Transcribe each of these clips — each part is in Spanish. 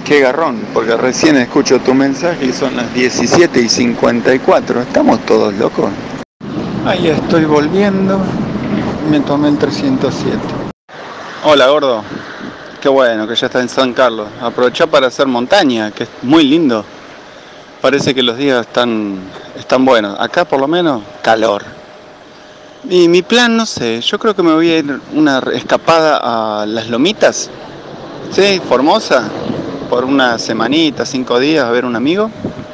Qué garrón, porque recién escucho tu mensaje y son las 17:54. ¿Estamos todos locos? Ahí estoy volviendo. Me tomé el 307. Hola, gordo. Qué bueno que ya está en San Carlos. Aprovechá para hacer montaña, que es muy lindo. Parece que los días están buenos. Acá por lo menos calor. Y mi plan, no sé, yo creo que me voy a ir una escapada a Las Lomitas. Sí, Formosa. Por una semanita, 5 días a ver un amigo.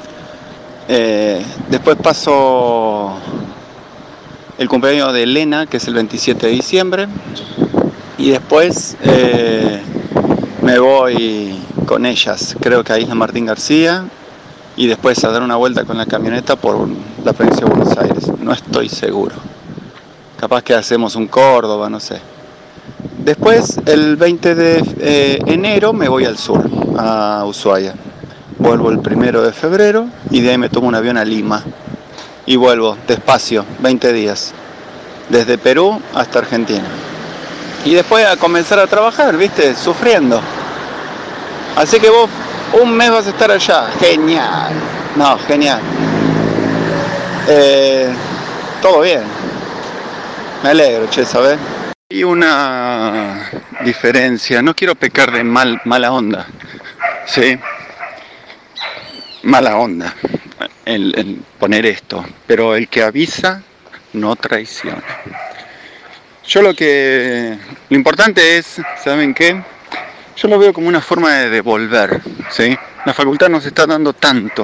Después paso el cumpleaños de Elena, que es el 27 de diciembre. Y después me voy con ellas, creo que a Isla Martín García. Y después a dar una vuelta con la camioneta por la provincia de Buenos Aires. No estoy seguro. Capaz que hacemos un Córdoba, no sé. Después, el 20 de enero, me voy al sur, a Ushuaia. Vuelvo el 1 de febrero y de ahí me tomo un avión a Lima. Y vuelvo despacio, 20 días. Desde Perú hasta Argentina. Y después a comenzar a trabajar, ¿viste? Sufriendo. Así que vos un mes vas a estar allá. Genial. No, genial. Todo bien. Me alegro, che, ¿sabes? Hay una diferencia. No quiero pecar de mala onda. ¿Sí? Mala onda. En poner esto. Pero el que avisa no traiciona. Yo lo importante es, ¿saben qué? Yo lo veo como una forma de devolver, ¿sí? La facultad nos está dando tanto.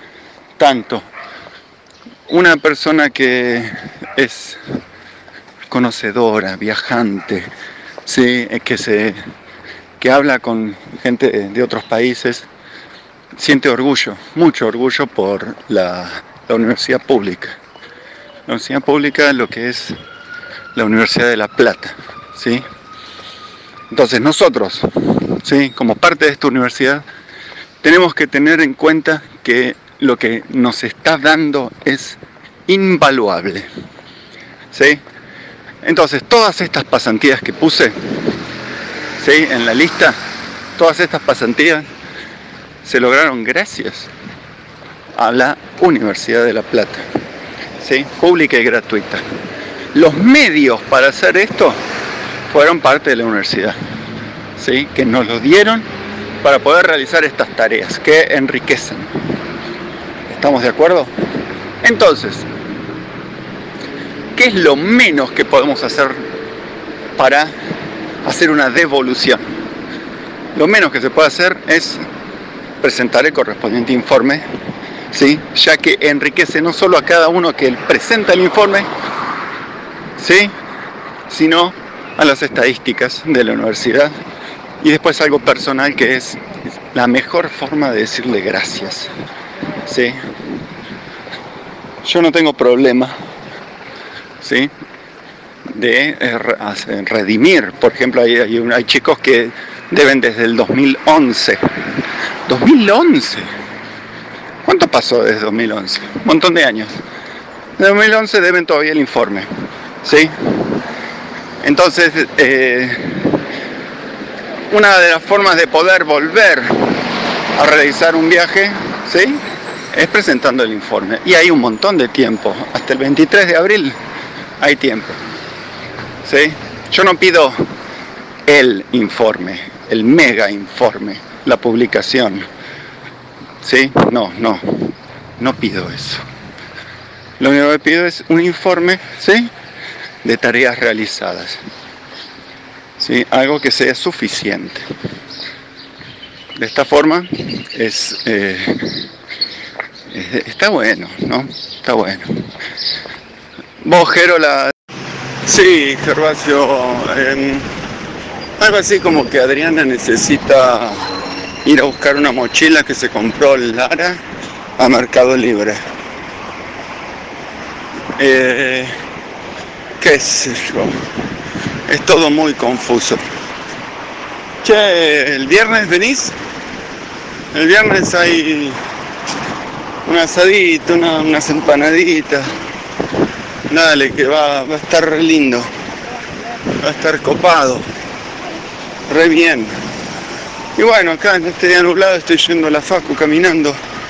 Una persona que es conocedora, viajante, ¿sí? Que habla con gente de otros países, siente orgullo, mucho orgullo por la universidad pública. La universidad pública, lo que es la Universidad de La Plata, ¿sí? Entonces nosotros, ¿sí? Como parte de esta universidad, tenemos que tener en cuenta que lo que nos está dando es invaluable, ¿sí? Entonces todas estas pasantías que puse, ¿sí? En la lista, todas estas pasantías se lograron gracias a la Universidad de La Plata, ¿sí? Pública y gratuita. Los medios para hacer esto fueron parte de la universidad, ¿sí? Que nos lo dieron para poder realizar estas tareas que enriquecen. ¿Estamos de acuerdo? Entonces, ¿qué es lo menos que podemos hacer para hacer una devolución? Lo menos que se puede hacer es presentar el correspondiente informe, ¿sí? Ya que enriquece no solo a cada uno que presenta el informe, ¿sí? Sino a las estadísticas de la universidad. Y después algo personal, que es la mejor forma de decirle gracias, ¿sí? Yo no tengo problema, ¿sí? De redimir. Por ejemplo, hay chicos que deben desde el 2011. ¿2011? ¿Cuánto pasó desde 2011? Un montón de años. De 2011 deben todavía el informe, ¿sí? Entonces, una de las formas de poder volver a realizar un viaje, ¿sí? Es presentando el informe. Y hay un montón de tiempo. Hasta el 23 de abril hay tiempo, ¿sí? Yo no pido el informe, el mega informe, la publicación, ¿sí? No pido eso. Lo único que pido es un informe, ¿sí? De tareas realizadas, ¿sí? Algo que sea suficiente. De esta forma está bueno, ¿no? Está bueno. Vos, Gerola. Sí, Gervasio. Algo así como que Adriana necesita ir a buscar una mochila que se compró Lara a Mercado Libre. Qué sé yo. Es todo muy confuso. Che, ¿el viernes venís? El viernes hay un asadito, unas empanaditas. Dale, que va a estar re lindo. Va a estar copado. Re bien. Y bueno, acá en este día nublado estoy yendo a la facu caminando.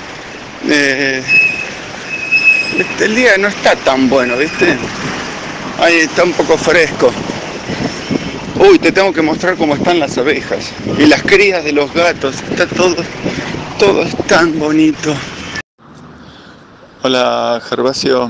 El día no está tan bueno, ¿viste? Ahí está un poco fresco. Uy, te tengo que mostrar cómo están las abejas y las crías de los gatos. Está todo es tan bonito. Hola, Gervasio.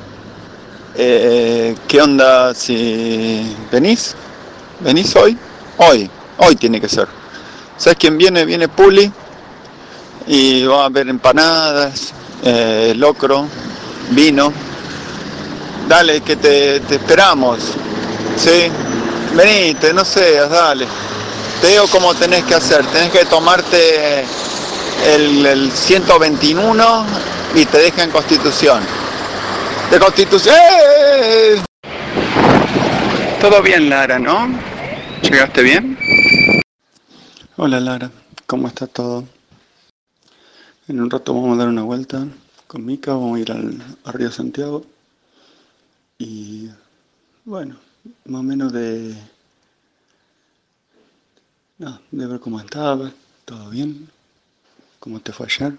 ¿Qué onda si venís? ¿Venís hoy? Hoy tiene que ser. ¿Sabes quién viene? Viene Puli y va a haber empanadas, locro, vino. Dale, que te esperamos. ¿Sí? Venite, no seas, dale. Te digo cómo tenés que hacer. Tenés que tomarte el 121 y te deja en Constitución. De Constitución. ¡Eh! Todo bien, Lara, ¿no? ¿Llegaste bien? Hola, Lara. ¿Cómo está todo? En un rato vamos a dar una vuelta con Mica. Vamos a ir a Río Santiago. Y bueno, más o menos de ver cómo estaba. ¿Todo bien? ¿Cómo te fue ayer?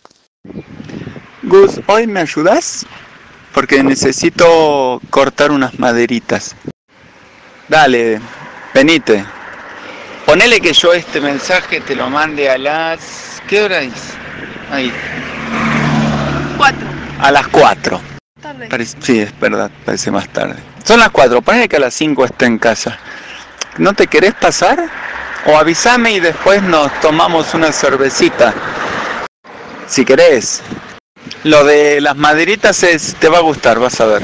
Gus, ¿hoy me ayudas? Porque necesito cortar unas maderitas. Dale, venite. Ponele que yo este mensaje te lo mande a las... ¿Qué hora es? Ahí. 4. A las 4. Tarde. Sí, es verdad, parece más tarde. Son las 4, ponele que a las 5 esté en casa. ¿No te querés pasar? O avísame y después nos tomamos una cervecita. Si querés. Lo de las maderitas te va a gustar, vas a ver.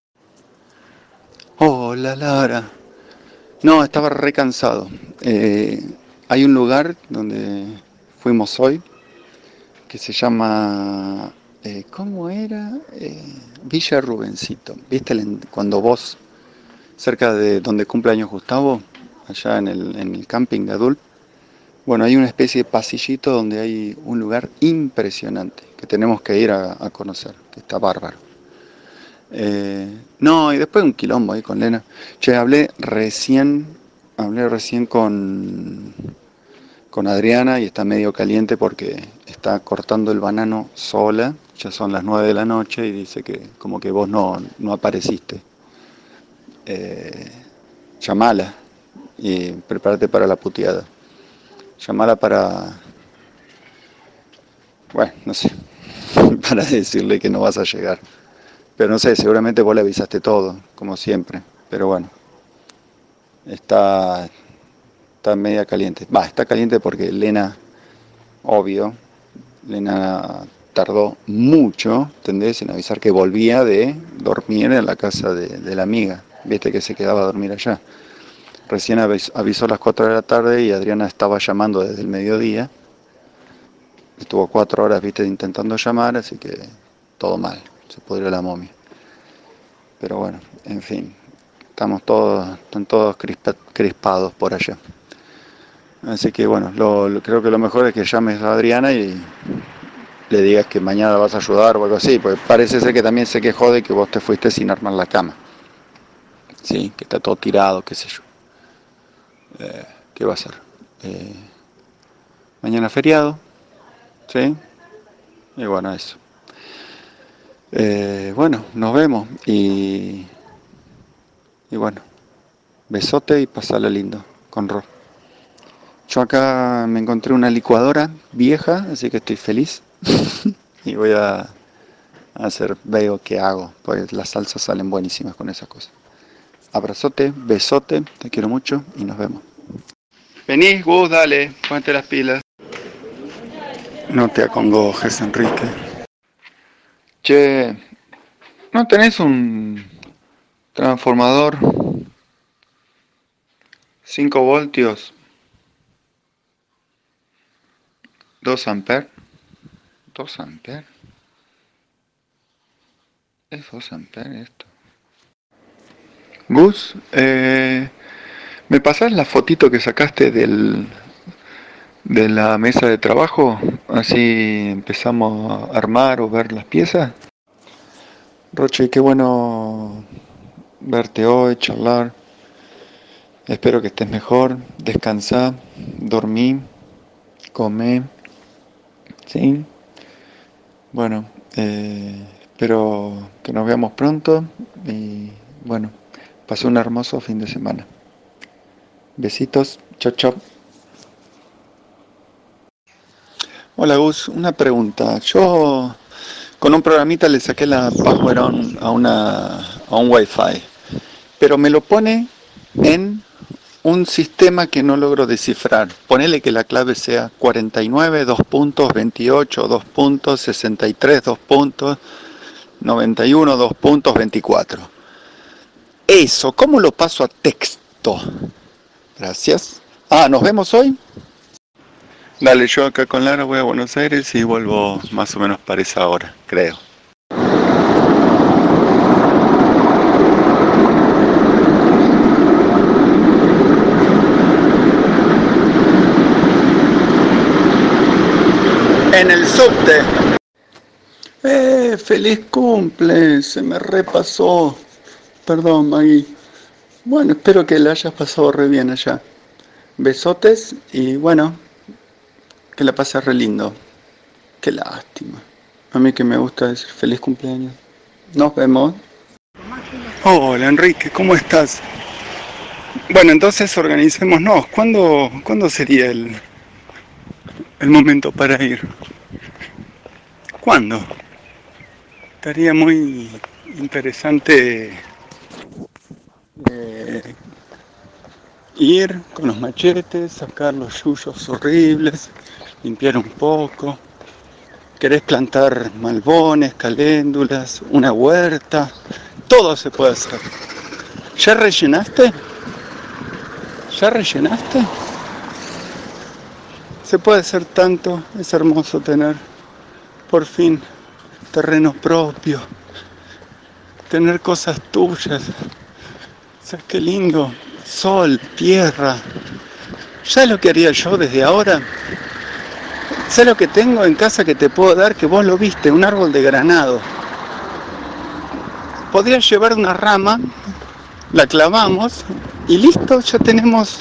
Hola, Lara. No, estaba re cansado. Hay un lugar donde fuimos hoy que se llama... ¿cómo era? Villa Rubencito. ¿Viste cuando vos, cerca de donde cumple años Gustavo, allá en el camping de Adult? Bueno, hay una especie de pasillito donde hay un lugar impresionante que tenemos que ir a conocer, que está bárbaro. No, y después un quilombo ahí con Lena. Che, hablé recién con Adriana y está medio caliente porque está cortando el banano sola. Ya son las 9 de la noche y dice que como que vos no apareciste. Llamala y prepárate para la puteada. Llamala para... Bueno, no sé, para decirle que no vas a llegar. Pero no sé, seguramente vos le avisaste todo, como siempre. Pero bueno, está media caliente. Está caliente porque Lena, obvio, Lena tardó mucho, ¿entendés? En avisar que volvía de dormir en la casa de la amiga. Viste que se quedaba a dormir allá. Recién avisó a las 4 de la tarde y Adriana estaba llamando desde el mediodía. Estuvo 4 horas, viste, intentando llamar, así que todo mal. Se pudrió la momia. Pero bueno, en fin. Están todos crispados por allá. Así que bueno, creo que lo mejor es que llames a Adriana y le digas que mañana vas a ayudar o algo así, porque parece ser que también se quejó de que vos te fuiste sin armar la cama. Sí, que está todo tirado, qué sé yo. ¿Qué va a ser? Mañana feriado, ¿sí? Y bueno, eso. Bueno, nos vemos y bueno, besote y pasala lindo con Ro. Yo acá me encontré una licuadora vieja, así que estoy feliz. Y voy a veo qué hago, pues las salsas salen buenísimas con esas cosas. Abrazote, besote, te quiero mucho y nos vemos. Venís, Gus, dale, ponte las pilas. No te acongojes, Enrique. Che, ¿no tenés un transformador 5 voltios 2 amperes? 2 amperes. ¿Es 2 amperes esto? Gus, ¿me pasás la fotito que sacaste de la mesa de trabajo? Así empezamos a armar o ver las piezas. Roche, qué bueno verte hoy, charlar. Espero que estés mejor, descansá, dormí come, ¿sí? Bueno, espero que nos veamos pronto y bueno, pasé un hermoso fin de semana. Besitos, chau chau. Hola Gus, una pregunta. Yo con un programita le saqué la password a un Wi-Fi, pero me lo pone en un sistema que no logro descifrar. Ponele que la clave sea 49, 2 puntos, 28, 2 puntos, 63, 2 puntos, 91, 2 puntos, 24. Eso, ¿cómo lo paso a texto? Gracias. Ah, ¿nos vemos hoy? Dale, yo acá con Lara voy a Buenos Aires y vuelvo más o menos para esa hora, creo. En el subte. Feliz cumple, se me repasó. Perdón, Maggie. Bueno, espero que la hayas pasado re bien allá. Besotes y bueno, que la pases re lindo. Qué lástima. A mí que me gusta decir feliz cumpleaños. Nos vemos. Hola Enrique, ¿cómo estás? Bueno, entonces organicémonos. ¿Cuándo sería el momento para ir? ¿Cuándo? Estaría muy interesante ir con los machetes, sacar los yuyos horribles, limpiar un poco. ¿Querés plantar malbones, caléndulas, una huerta? Todo se puede hacer. ¿Ya rellenaste? ¿Ya rellenaste? Se puede hacer tanto, es hermoso tener, por fin, terreno propio, tener cosas tuyas. ¿Sabes qué lindo? Sol, tierra. ¿Sabes lo que haría yo desde ahora? ¿Sabes lo que tengo en casa que te puedo dar? Que vos lo viste, un árbol de granado. Podrías llevar una rama, la clavamos y listo, ya tenemos...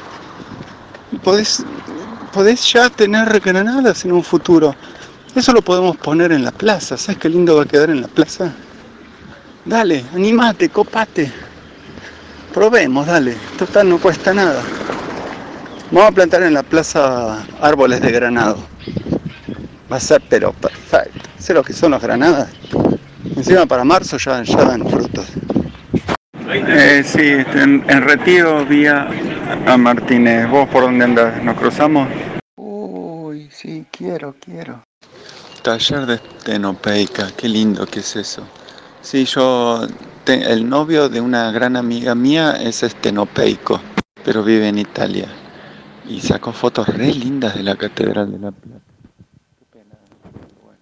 Podés ya tener granadas en un futuro. Eso lo podemos poner en la plaza. ¿Sabes qué lindo va a quedar en la plaza? Dale, animate, copate. Probemos, dale. Total, no cuesta nada. Vamos a plantar en la plaza árboles de granado. Va a ser pero perfecto. ¿Sé lo que son los granadas? Encima para marzo ya dan frutos. Sí, en Retiro vía a Martínez. ¿Vos por dónde andás? ¿Nos cruzamos? Uy, sí, quiero. Taller de estenopeica, qué lindo que es eso. Sí, el novio de una gran amiga mía es estenopeico, pero vive en Italia. Y sacó fotos re lindas de la Catedral de La Plata. Qué pena, bueno.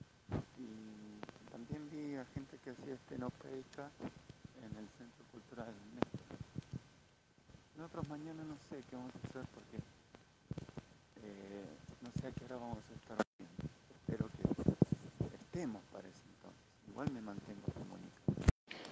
Y también vi a gente que hacía estenopeica en el Centro Cultural Néstor. Nosotros mañana no sé qué vamos a hacer porque no sé a qué hora vamos a estar haciendo. Espero que estemos para ese entonces. Igual me mantengo comunicado.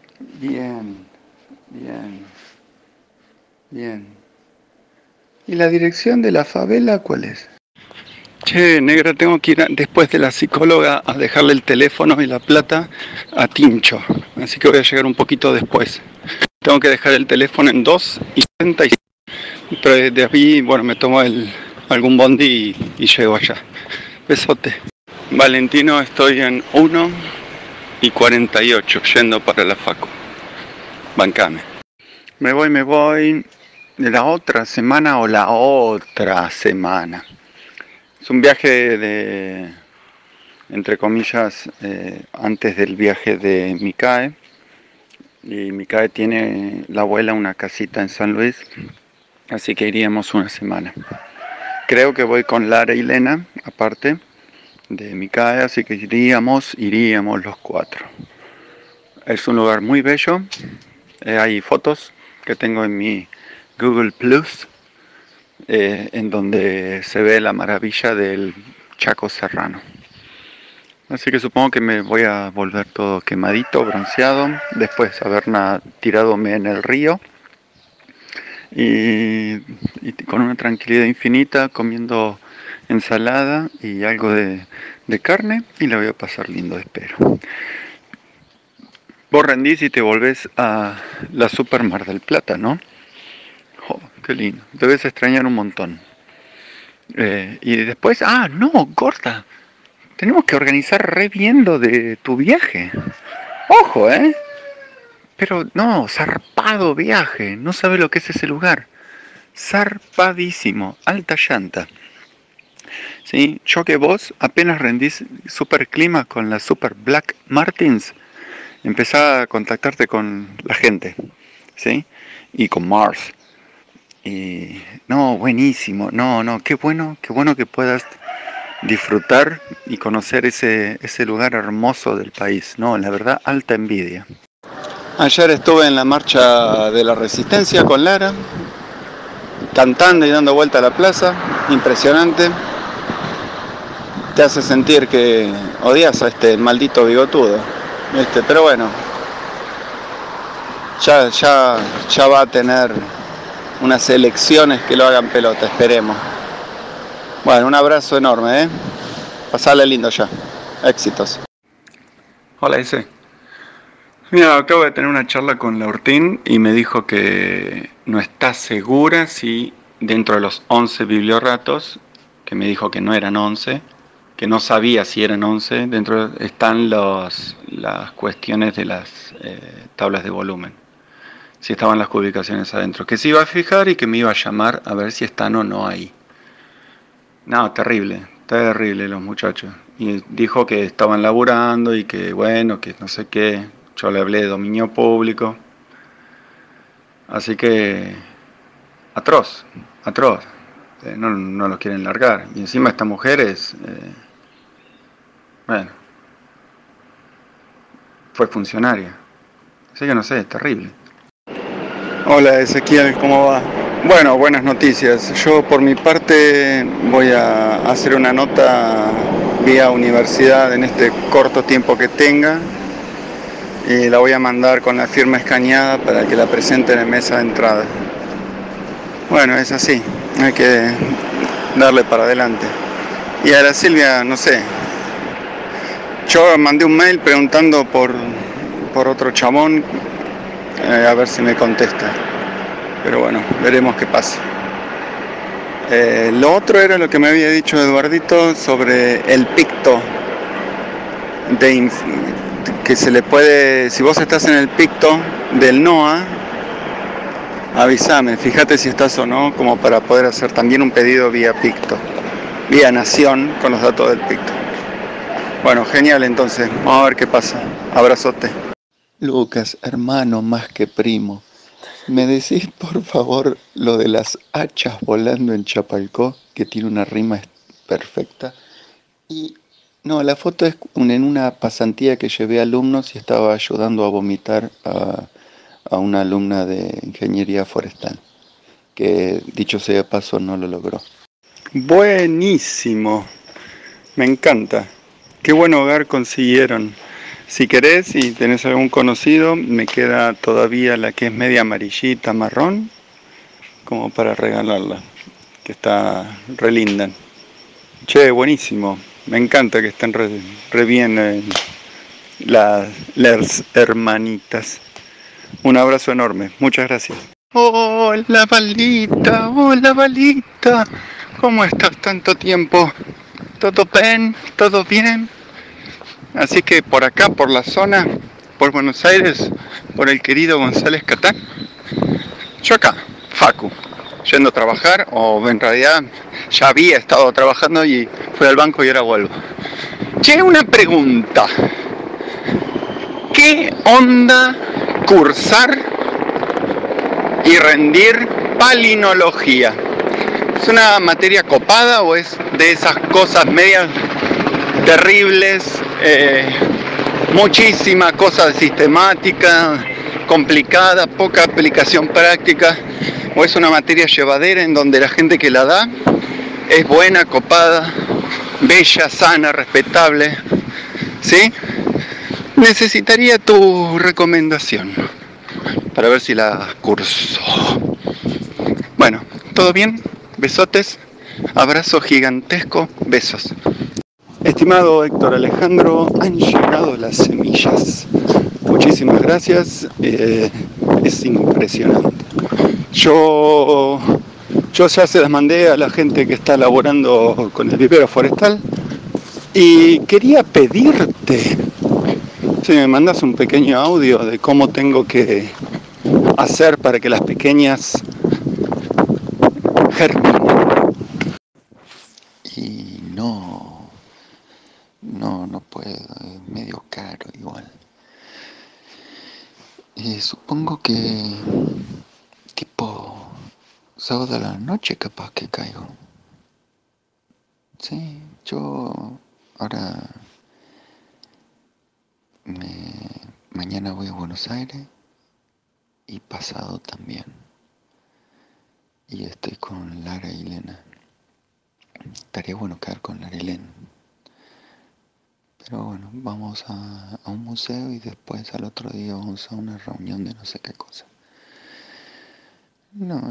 Bien. ¿Y la dirección de la favela cuál es? Che, negra, tengo que ir después de la psicóloga a dejarle el teléfono y la plata a Tincho. Así que voy a llegar un poquito después. Tengo que dejar el teléfono en 2:75. Pero de ahí, bueno, me tomo algún bondi y llego allá. Besote. Valentino, estoy en 1:48 yendo para la facu. Bancame. Me voy de la otra semana o la otra semana. Es un viaje entre comillas, antes del viaje de Micae. Y Micae tiene la abuela una casita en San Luis, así que iríamos una semana. Creo que voy con Lara y Lena, aparte de Micae, así que iríamos los 4. Es un lugar muy bello, hay fotos que tengo en mi Google Plus, en donde se ve la maravilla del Chaco Serrano. Así que supongo que me voy a volver todo quemadito, bronceado, después de haber tiradome en el río y con una tranquilidad infinita, comiendo ensalada y algo de carne y la voy a pasar lindo, espero. Vos rendís y te volvés a la Super Mar del Plata, ¿no? Oh, qué lindo. Debes extrañar un montón. Y después, no, gorda. Tenemos que organizar re bien lo de tu viaje. Ojo, ¿eh? Pero no, zarpado viaje. No sabe lo que es ese lugar. Zarpadísimo. Alta llanta. ¿Sí? Yo que vos apenas rendís super clima con la Super Black Martins, empezá a contactarte con la gente, ¿sí? Y con Mars. Y no, buenísimo. No, qué bueno que puedas disfrutar y conocer ese lugar hermoso del país. No, la verdad, alta envidia. Ayer estuve en la marcha de la Resistencia con Lara, cantando y dando vuelta a la plaza. Impresionante. Te hace sentir que odias a este maldito bigotudo, ¿viste? Pero bueno, ya va a tener unas elecciones que lo hagan pelota, esperemos. Bueno, un abrazo enorme, ¿eh? Pasale lindo ya. Éxitos. Hola, ese. Mira, acabo de tener una charla con Laurtín y me dijo que no está segura si dentro de los 11 bibliorratos, que me dijo que no eran 11, que no sabía si eran 11, dentro están las cuestiones de las tablas de volumen, si estaban las ubicaciones adentro, que se iba a fijar y que me iba a llamar a ver si están o no ahí. No, terrible los muchachos. Y dijo que estaban laburando y que bueno, que no sé qué. Yo le hablé de dominio público. Así que atroz. No los quieren largar. Y encima esta mujer es... bueno, fue funcionaria. Así que no sé, es terrible. Hola Ezequiel, ¿cómo va? Bueno, buenas noticias. Yo por mi parte voy a hacer una nota vía universidad en este corto tiempo que tenga y la voy a mandar con la firma escaneada para que la presenten en mesa de entrada. Bueno, es así, hay que darle para adelante. Y a la Silvia, no sé, yo mandé un mail preguntando por otro chamón, a ver si me contesta. Pero bueno, veremos qué pasa. Lo otro era lo que me había dicho Eduardito sobre el picto. Que se le puede, si vos estás en el picto del NOA, avísame, fíjate si estás o no, como para poder hacer también un pedido vía picto, vía Nación, con los datos del picto. Bueno, genial entonces, vamos a ver qué pasa. Abrazote. Lucas, hermano más que primo. ¿Me decís por favor lo de las hachas volando en Chapalcó, que tiene una rima perfecta? Y no, la foto es en una pasantía que llevé a alumnos y estaba ayudando a vomitar a una alumna de ingeniería forestal, que dicho sea de paso no lo logró. Buenísimo, me encanta. Qué buen hogar consiguieron. Si querés y tenés algún conocido, me queda todavía la que es media amarillita, marrón, como para regalarla, que está re linda. Che, buenísimo, me encanta que estén re bien las hermanitas. Un abrazo enorme, muchas gracias. Hola Balita, ¿cómo estás tanto tiempo? ¿Todo bien? ¿Todo bien? Así que por acá, por la zona, por Buenos Aires, por el querido González Catán, yo acá, Facu, yendo a trabajar, o en realidad ya había estado trabajando y fui al banco y ahora vuelvo. Che, una pregunta. ¿Qué onda cursar y rendir palinología? ¿Es una materia copada o es de esas cosas medias terribles? Muchísima cosa sistemática, complicada, poca aplicación práctica, o es una materia llevadera en donde la gente que la da es buena, copada, bella, sana, respetable, ¿sí? Necesitaría tu recomendación para ver si la curso. Bueno, ¿todo bien? Besotes. Abrazo gigantesco, besos. Estimado Héctor Alejandro, han llegado las semillas. Muchísimas gracias, es impresionante. Yo ya se las mandé a la gente que está laborando con el vivero forestal y quería pedirte si me mandas un pequeño audio de cómo tengo que hacer para que las pequeñas germinen. Y no puedo, es medio caro igual. Supongo que tipo sábado a la noche capaz que caigo. Sí, yo ahora mañana voy a Buenos Aires y pasado también. Y estoy con Lara y Elena. Estaría bueno quedar con Lara y Elena. Pero bueno, vamos a un museo y después al otro día vamos a una reunión de no sé qué cosa. No,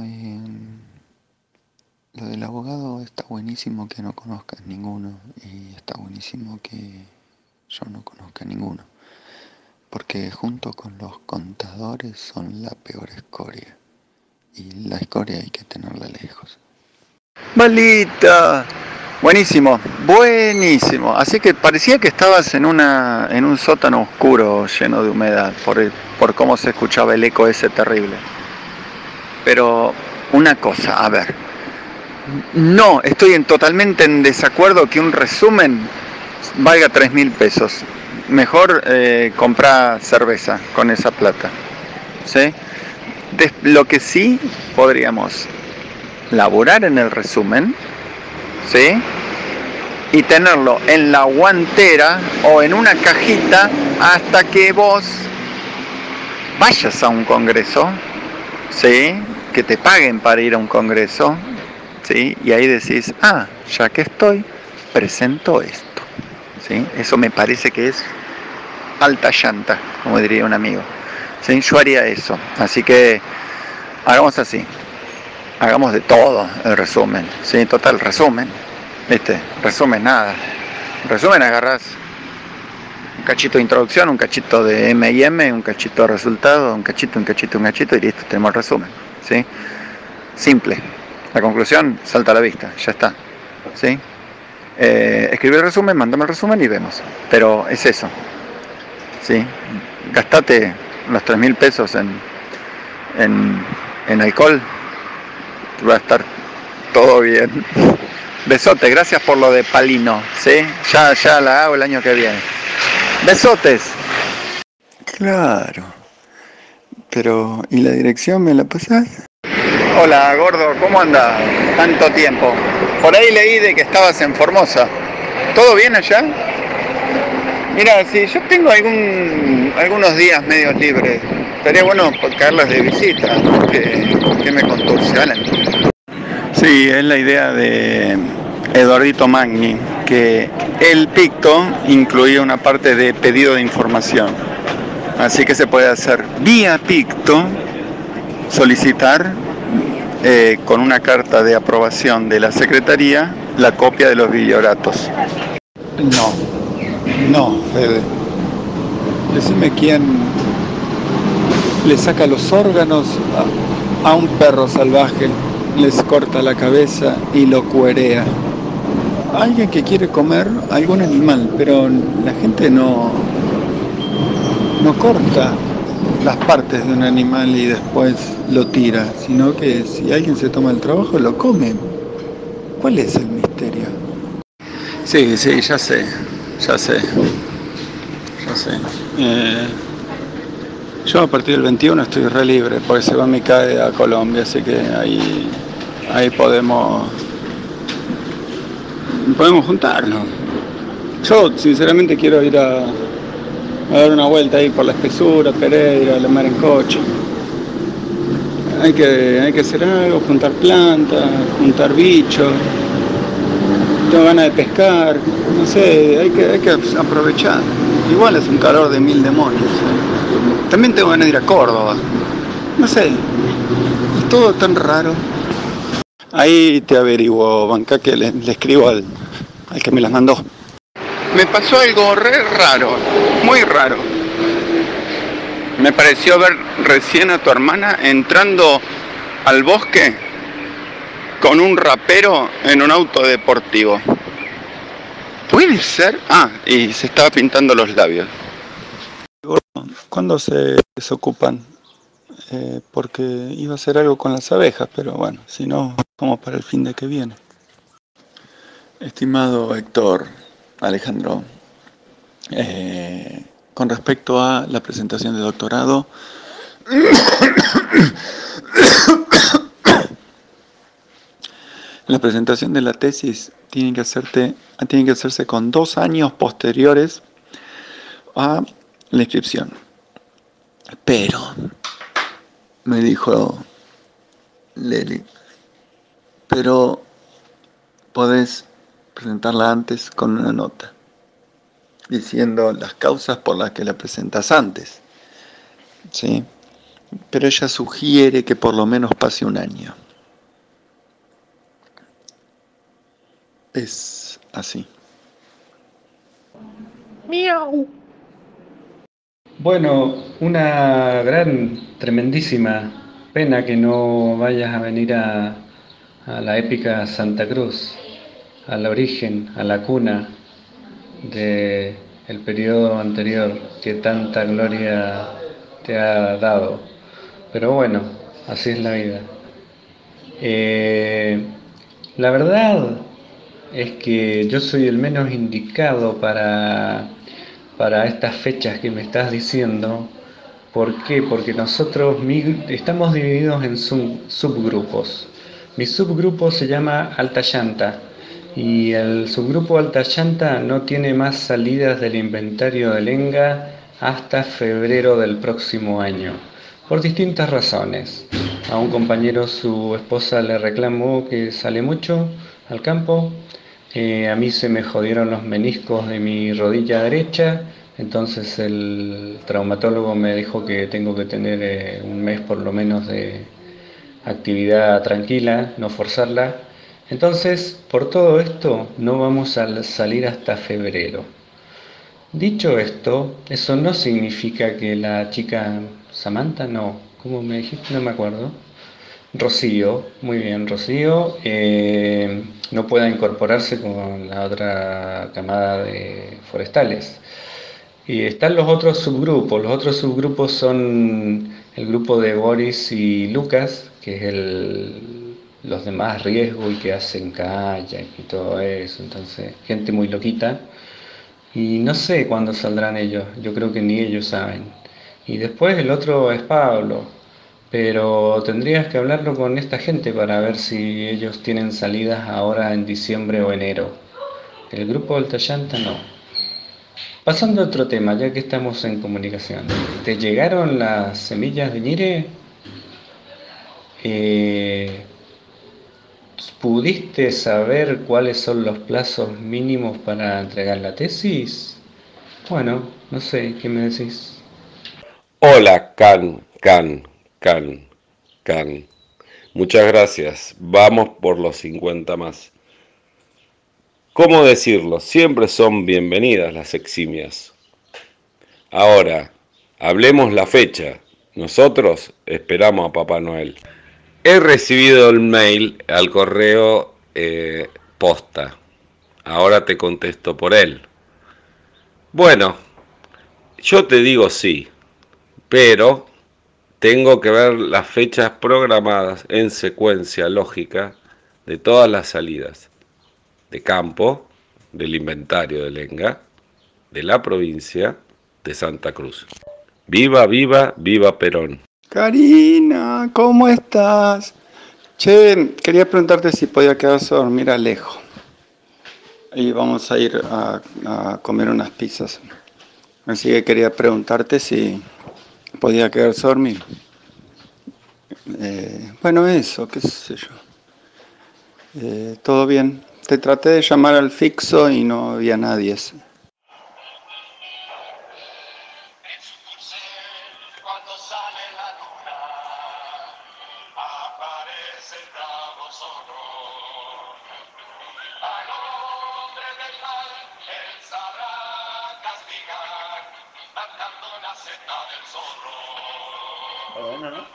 lo del abogado está buenísimo que no conozcas ninguno y está buenísimo que yo no conozca ninguno. Porque junto con los contadores son la peor escoria. Y la escoria hay que tenerla lejos. ¡Malita! Buenísimo, buenísimo. Así que parecía que estabas en un sótano oscuro lleno de humedad por cómo se escuchaba el eco ese terrible. Pero una cosa, a ver. No, estoy totalmente en desacuerdo que un resumen valga 3.000 pesos. Mejor comprar cerveza con esa plata. ¿Sí? Lo que sí podríamos laburar en el resumen, ¿sí? Y tenerlo en la guantera o en una cajita hasta que vos vayas a un congreso, ¿sí? Que te paguen para ir a un congreso, ¿sí? Y ahí decís, ya que estoy, presento esto, ¿sí? Eso me parece que es alta llanta, como diría un amigo, ¿sí? Yo haría eso, así que hagamos así. Hagamos de todo el resumen, ¿sí? Total, resumen, ¿viste? Resumen nada. Resumen agarrás un cachito de introducción, un cachito de M&M, un cachito de resultado, un cachito y listo, tenemos el resumen, ¿sí? Simple. La conclusión salta a la vista, ya está, ¿sí? Escribí el resumen, mandame el resumen y vemos. Pero es eso, ¿sí? Gastate los 3.000 pesos en alcohol. Va a estar todo bien. Besotes, gracias por lo de Palino, ¿sí? Ya la hago el año que viene. Besotes. Claro. Pero, ¿y la dirección me la pasás? Hola, gordo, ¿cómo andás? Tanto tiempo. Por ahí leí de que estabas en Formosa. ¿Todo bien allá? Mira, si yo tengo algunos días medios libres, estaría bueno caerlas de visita. ¿Qué me contás, Alan? Sí, es la idea de Eduardito Magni, que el Picto incluía una parte de pedido de información. Así que se puede hacer vía Picto, solicitar con una carta de aprobación de la Secretaría la copia de los videodatos. No, Fede. Decime quién le saca los órganos a un perro salvaje, les corta la cabeza y lo cuerea. Alguien que quiere comer algún animal, pero la gente no corta las partes de un animal y después lo tira, sino que si alguien se toma el trabajo lo come. ¿Cuál es el misterio? Sí, ya sé. Yo a partir del 21 estoy re libre porque se va mi CAE a Colombia, así que ahí podemos juntarnos. Yo sinceramente quiero ir a dar una vuelta ahí por la espesura, Pereira, la mar en coche. Hay que hacer algo, juntar plantas, juntar bichos. Tengo ganas de pescar, no sé, hay que aprovechar. Igual es un calor de 1000 demonios. También tengo ganas de ir a Córdoba. No sé, es todo tan raro. Ahí te averiguo, banca, que le escribo al que me las mandó. Me pasó algo re raro, muy raro. Me pareció ver recién a tu hermana entrando al bosque con un rapero en un auto deportivo. ¿Puede ser? Ah, y se estaba pintando los labios. ¿Cuándo se desocupan? Porque iba a hacer algo con las abejas, pero bueno, si no, como para el fin de que viene. Estimado Héctor Alejandro, con respecto a la presentación de doctorado, la presentación de la tesis tiene que hacerse con 2 años posteriores a la inscripción. Pero, me dijo Leli, pero podés presentarla antes con una nota, diciendo las causas por las que la presentas antes, ¿sí? Pero ella sugiere que por lo menos pase 1 año. Es así. Miau. Bueno, una tremendísima pena que no vayas a venir a la épica Santa Cruz, al origen, a la cuna del periodo anterior que tanta gloria te ha dado. Pero bueno, así es la vida. La verdad es que yo soy el menos indicado para estas fechas que me estás diciendo. ¿Por qué? Porque nosotros estamos divididos en subgrupos. Mi subgrupo se llama Alta Llanta y el subgrupo Alta Llanta no tiene más salidas del inventario del ENGA hasta febrero del próximo año, por distintas razones. A un compañero su esposa le reclamó que sale mucho al campo. A mí se me jodieron los meniscos de mi rodilla derecha, entonces el traumatólogo me dijo que tengo que tener 1 mes por lo menos de actividad tranquila, no forzarla. Entonces, por todo esto, no vamos a salir hasta febrero. Dicho esto, eso no significa que la chica Samantha, no, ¿cómo me dijiste? No me acuerdo. Rocío, muy bien, Rocío, no pueda incorporarse con la otra camada de forestales. Y están los otros subgrupos. Los otros subgrupos son el grupo de Boris y Lucas, que es los de más riesgo y que hacen kayak y todo eso. Entonces, gente muy loquita. Y no sé cuándo saldrán ellos. Yo creo que ni ellos saben. Y después el otro es Pablo. Pero tendrías que hablarlo con esta gente para ver si ellos tienen salidas ahora en diciembre o enero. El grupo Alta Llanta no. Pasando a otro tema, ya que estamos en comunicación. ¿Te llegaron las semillas de Ñire? Eh, ¿Pudiste saber cuáles son los plazos mínimos para entregar la tesis? Bueno, no sé, ¿qué me decís? Hola, Can. Muchas gracias. Vamos por los 50 más. ¿Cómo decirlo? Siempre son bienvenidas las eximias. Ahora, hablemos la fecha. Nosotros esperamos a Papá Noel. He recibido el mail al correo posta. Ahora te contesto por él. Bueno, yo te digo sí, pero tengo que ver las fechas programadas en secuencia lógica de todas las salidas de campo, del inventario del ENGA, de la provincia de Santa Cruz. Viva, viva, viva Perón. Karina, ¿cómo estás? Che, quería preguntarte si podía quedarse a dormir a Alejo. Y vamos a ir a comer unas pizzas. Así que quería preguntarte si podía quedarse a dormir. Bueno, eso, qué sé yo. Todo bien. Te traté de llamar al fixo y no había nadie. Cuando sale la luna, aparece el bravo Bueno, ¿no?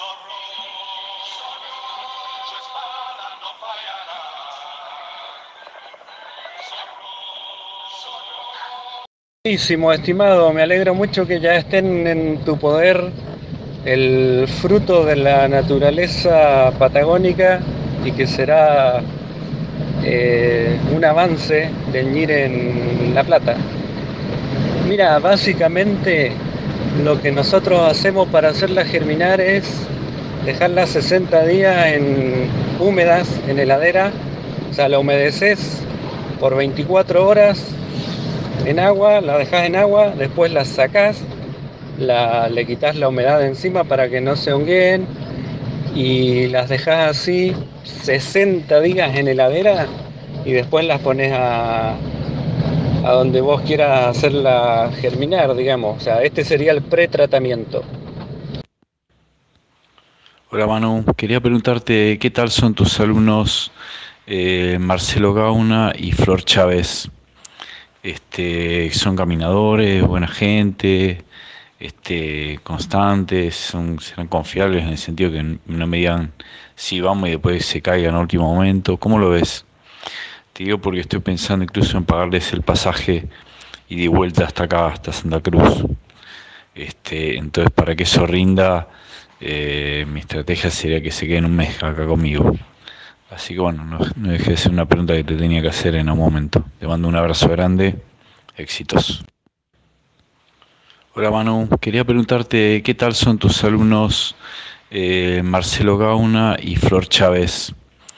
Buenísimo, estimado, me alegro mucho que ya estén en tu poder el fruto de la naturaleza patagónica y que será un avance teñir en La Plata. Mira, básicamente lo que nosotros hacemos para hacerla germinar es dejarla 60 días húmedas en heladera, o sea, la humedeces por 24 horas en agua, la dejas en agua, después la sacás, le quitas la humedad de encima para que no se honguen y las dejas así 60 días en heladera y después las pones a donde vos quieras hacerla germinar, digamos. O sea, este sería el pretratamiento. Hola Manu, quería preguntarte qué tal son tus alumnos Marcelo Gauna y Flor Chávez. Son caminadores, buena gente, constantes, serán confiables en el sentido que no me digan si vamos y después se caigan al último momento. ¿Cómo lo ves? Te digo porque estoy pensando incluso en pagarles el pasaje y de vuelta hasta acá, hasta Santa Cruz. Entonces, para que eso rinda, mi estrategia sería que se queden un mes acá conmigo. Así que bueno, no dejé de ser una pregunta que te tenía que hacer en un momento. Te mando un abrazo grande, éxitos. Hola Manu, quería preguntarte qué tal son tus alumnos Marcelo Gauna y Flor Chávez.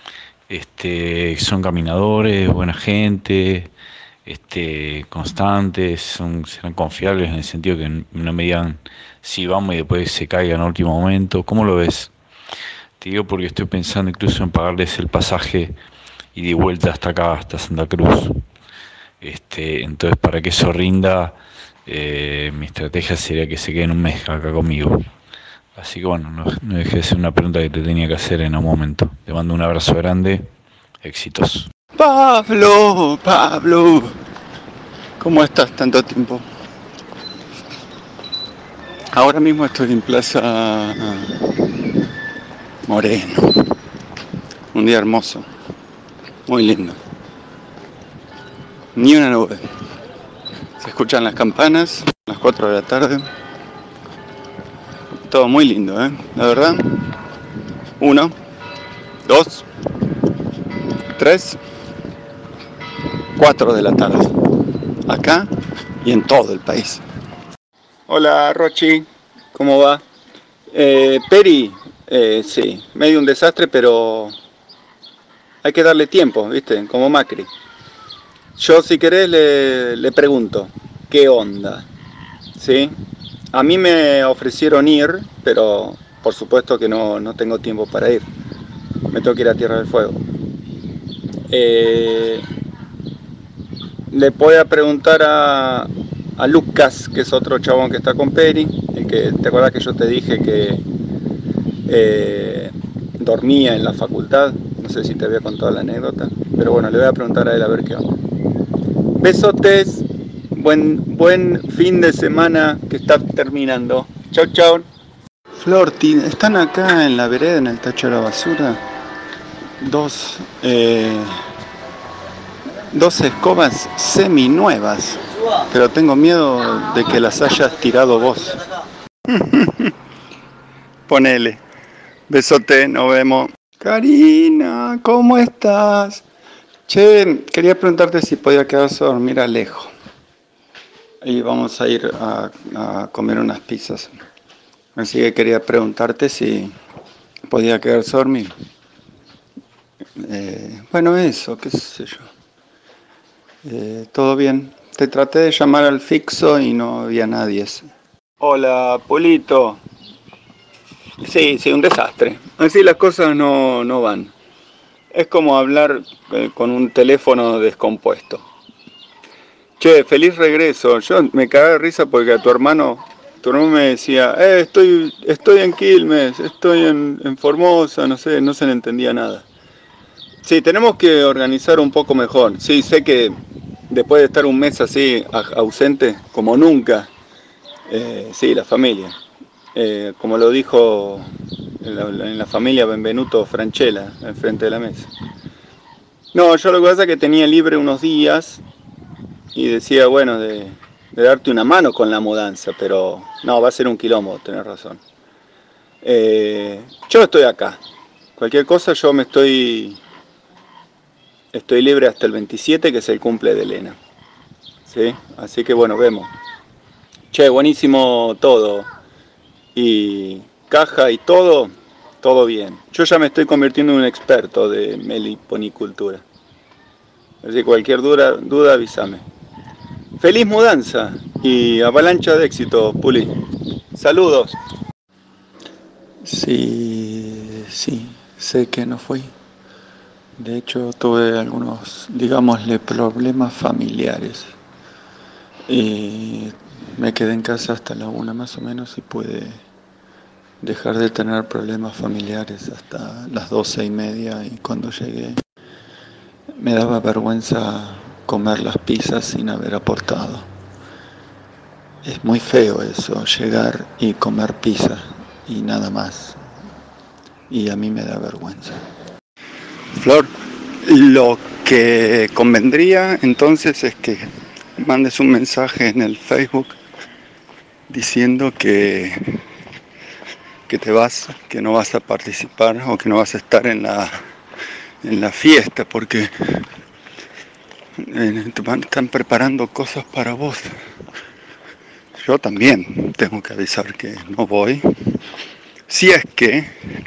Son caminadores, buena gente, constantes, serán confiables en el sentido que no me digan si vamos y después se caigan al último momento. ¿Cómo lo ves? Te digo porque estoy pensando incluso en pagarles el pasaje y de vuelta hasta acá, hasta Santa Cruz. Entonces, para que eso rinda, mi estrategia sería que se queden un mes acá conmigo. Así que bueno, no dejé de ser una pregunta que te tenía que hacer en un momento. Te mando un abrazo grande, éxitos. Pablo, ¿cómo estás? Tanto tiempo. Ahora mismo estoy en Plaza Moreno. Un día hermoso, muy lindo. Ni una nube. Se escuchan las campanas a las 4 de la tarde. Todo muy lindo, la verdad. 1, 2, 3, 4 de la tarde. Acá y en todo el país. Hola Rochi, ¿cómo va? Peri, sí, medio un desastre, pero hay que darle tiempo, ¿viste? Como Macri. Yo si querés le pregunto, ¿qué onda? ¿Sí? A mí me ofrecieron ir, pero por supuesto que no tengo tiempo para ir. Me tengo que ir a Tierra del Fuego. Le voy a preguntar a Lucas, que es otro chabón que está con Peri, el que te acuerdas que yo te dije que dormía en la facultad. No sé si te había contado la anécdota, pero bueno, le voy a preguntar a él a ver qué onda. Besotes, buen fin de semana que está terminando. Chau, chau. Florti, están acá en la vereda, en el tacho de la basura, dos escobas semi-nuevas, pero tengo miedo de que las hayas tirado vos. Ponele. Besote, nos vemos. Karina, ¿cómo estás? Che, quería preguntarte si podía quedarse a dormir a Alejo. Y vamos a ir a comer unas pizzas. Así que quería preguntarte si podía quedarse a dormir. Bueno, eso, qué sé yo. Todo bien. Te traté de llamar al fixo y no había nadie. Hola, Polito. Sí, un desastre. Así las cosas no van. Es como hablar con un teléfono descompuesto. Che, feliz regreso. Yo me cagué de risa porque a tu hermano me decía, estoy en Quilmes, estoy en Formosa, no sé, no se le entendía nada. Sí, tenemos que organizar un poco mejor. Sí, sé que después de estar un mes así ausente, como nunca, sí, la familia. Como lo dijo en la familia Benvenuto Franchella, enfrente de la mesa. No, yo lo que pasa es que tenía libre unos días y decía, bueno, de darte una mano con la mudanza, pero no, va a ser un quilombo, tenés razón. Yo estoy acá. Cualquier cosa yo estoy libre hasta el 27, que es el cumple de Elena. ¿Sí? Así que bueno, vemos. Che, buenísimo todo. Y caja y todo bien. Yo ya me estoy convirtiendo en un experto de meliponicultura. Así que cualquier duda avísame. Feliz mudanza y avalancha de éxito, Puli. Saludos. Sí, sé que no fui. De hecho, tuve algunos, digámosle, problemas familiares. Y me quedé en casa hasta la 1 más o menos y pude dejar de tener problemas familiares hasta las 12:30, y cuando llegué me daba vergüenza comer las pizzas sin haber aportado. Es muy feo eso, llegar y comer pizza y nada más. Y a mí me da vergüenza. Flor, lo que convendría entonces es que mandes un mensaje en el Facebook diciendo que te vas, que no vas a participar o que no vas a estar en la fiesta porque están preparando cosas para vos. Yo también tengo que avisar que no voy. Si es que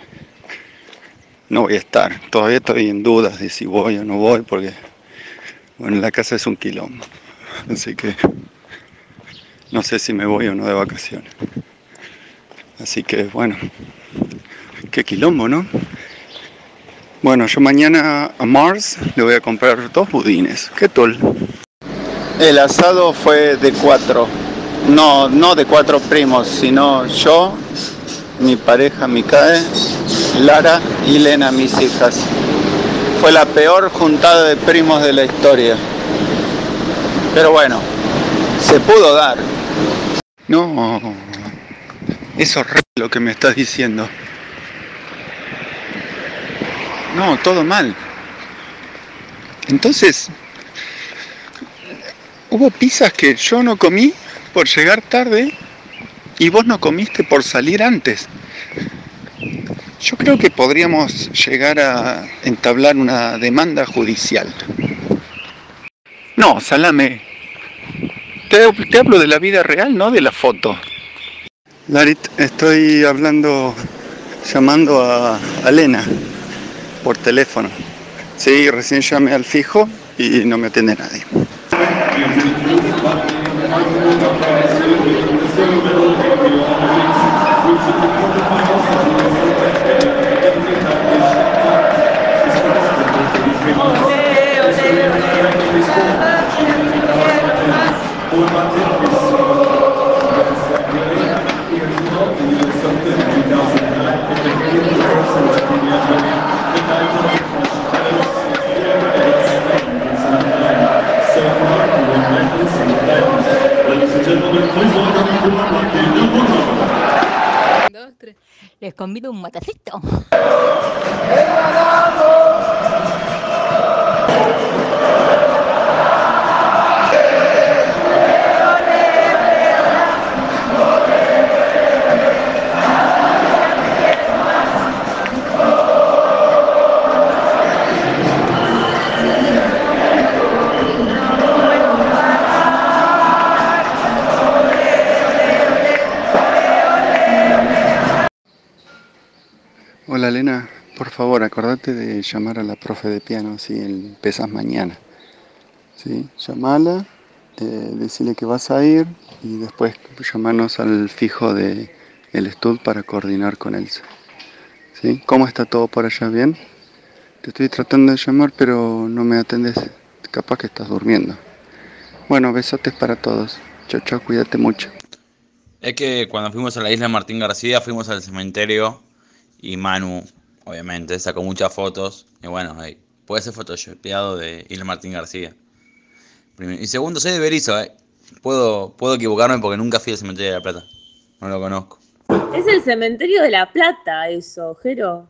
no voy a estar. Todavía estoy en dudas de si voy o no voy porque, bueno, la casa es un quilombo. Así que no sé si me voy o no de vacaciones. Así que, bueno, qué quilombo, ¿no? Bueno, yo mañana a Mars le voy a comprar 2 budines. ¿Qué tal? El asado fue de 4. No de 4 primos, sino yo, mi pareja Micae, Lara y Lena, mis hijas. Fue la peor juntada de primos de la historia. Pero bueno, se pudo dar. No, es horrible lo que me estás diciendo. No, todo mal. Entonces, hubo pizzas que yo no comí por llegar tarde y vos no comiste por salir antes. Yo creo que podríamos llegar a entablar una demanda judicial. No, Salame, te hablo de la vida real, no de la foto. Larit, estoy llamando a Lena por teléfono. Sí, recién llamé al fijo y no me atiende nadie. Les convido un matecito. Hola Elena, por favor acordate de llamar a la profe de piano si empezás mañana. ¿Sí? Llamala, decirle que vas a ir y después llamarnos al fijo de el estudio para coordinar con Elsa. ¿Sí? ¿Cómo está todo por allá? ¿Bien? Te estoy tratando de llamar pero no me atendes, capaz que estás durmiendo. Bueno, besotes para todos. Chao, chao, cuídate mucho. Es que cuando fuimos a la isla Martín García fuimos al cementerio y Manu, obviamente, sacó muchas fotos y bueno, ahí puede ser photoshopeado de Isla Martín García. Y segundo, soy de Berizo, Puedo equivocarme porque nunca fui al cementerio de La Plata. No lo conozco. Es el cementerio de La Plata, eso, Jero.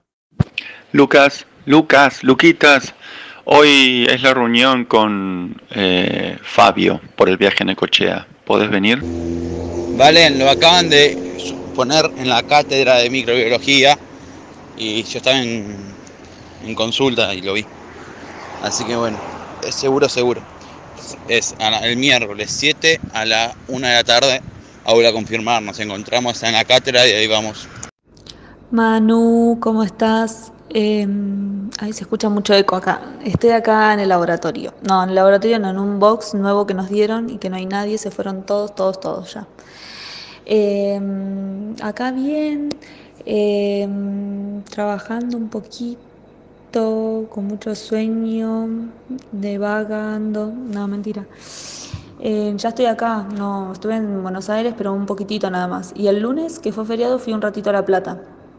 Luquitas, hoy es la reunión con Fabio por el viaje en Necochea. ¿Podés venir? Valen, lo acaban de poner en la cátedra de microbiología y yo estaba en consulta y lo vi. Así que bueno, es seguro. Es el miércoles 7 a la 1 de la tarde. Aula a confirmar, nos encontramos en la cátedra y ahí vamos. Manu, ¿cómo estás? Ahí se escucha mucho eco acá. Estoy acá en el laboratorio. No, en el laboratorio no, en un box nuevo que nos dieron y que no hay nadie, se fueron todos ya. Acá bien, trabajando un poquito, con mucho sueño, divagando, no, mentira. Ya estoy acá, no, estuve en Buenos Aires, pero un poquitito nada más. Y el lunes, que fue feriado, fui un ratito a La Plata.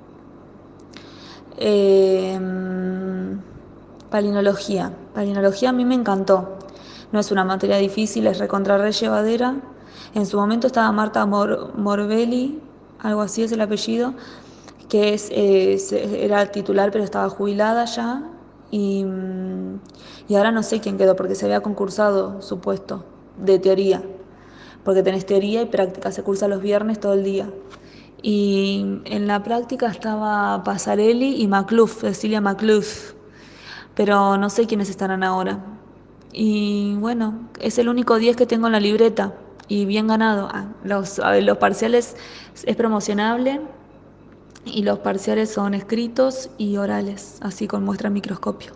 Palinología a mí me encantó. No es una materia difícil, es recontra re llevadera. En su momento estaba Marta Morbelli, algo así es el apellido, que era titular pero estaba jubilada ya. Y ahora no sé quién quedó porque se había concursado su puesto de teoría, porque tenés teoría y práctica, se cursa los viernes todo el día. Y en la práctica estaba Pasarelli y Cecilia Macluf, pero no sé quiénes estarán ahora. Y bueno, es el único 10 que tengo en la libreta y bien ganado. Los parciales es promocionable y los parciales son escritos y orales, así con muestra en microscopio.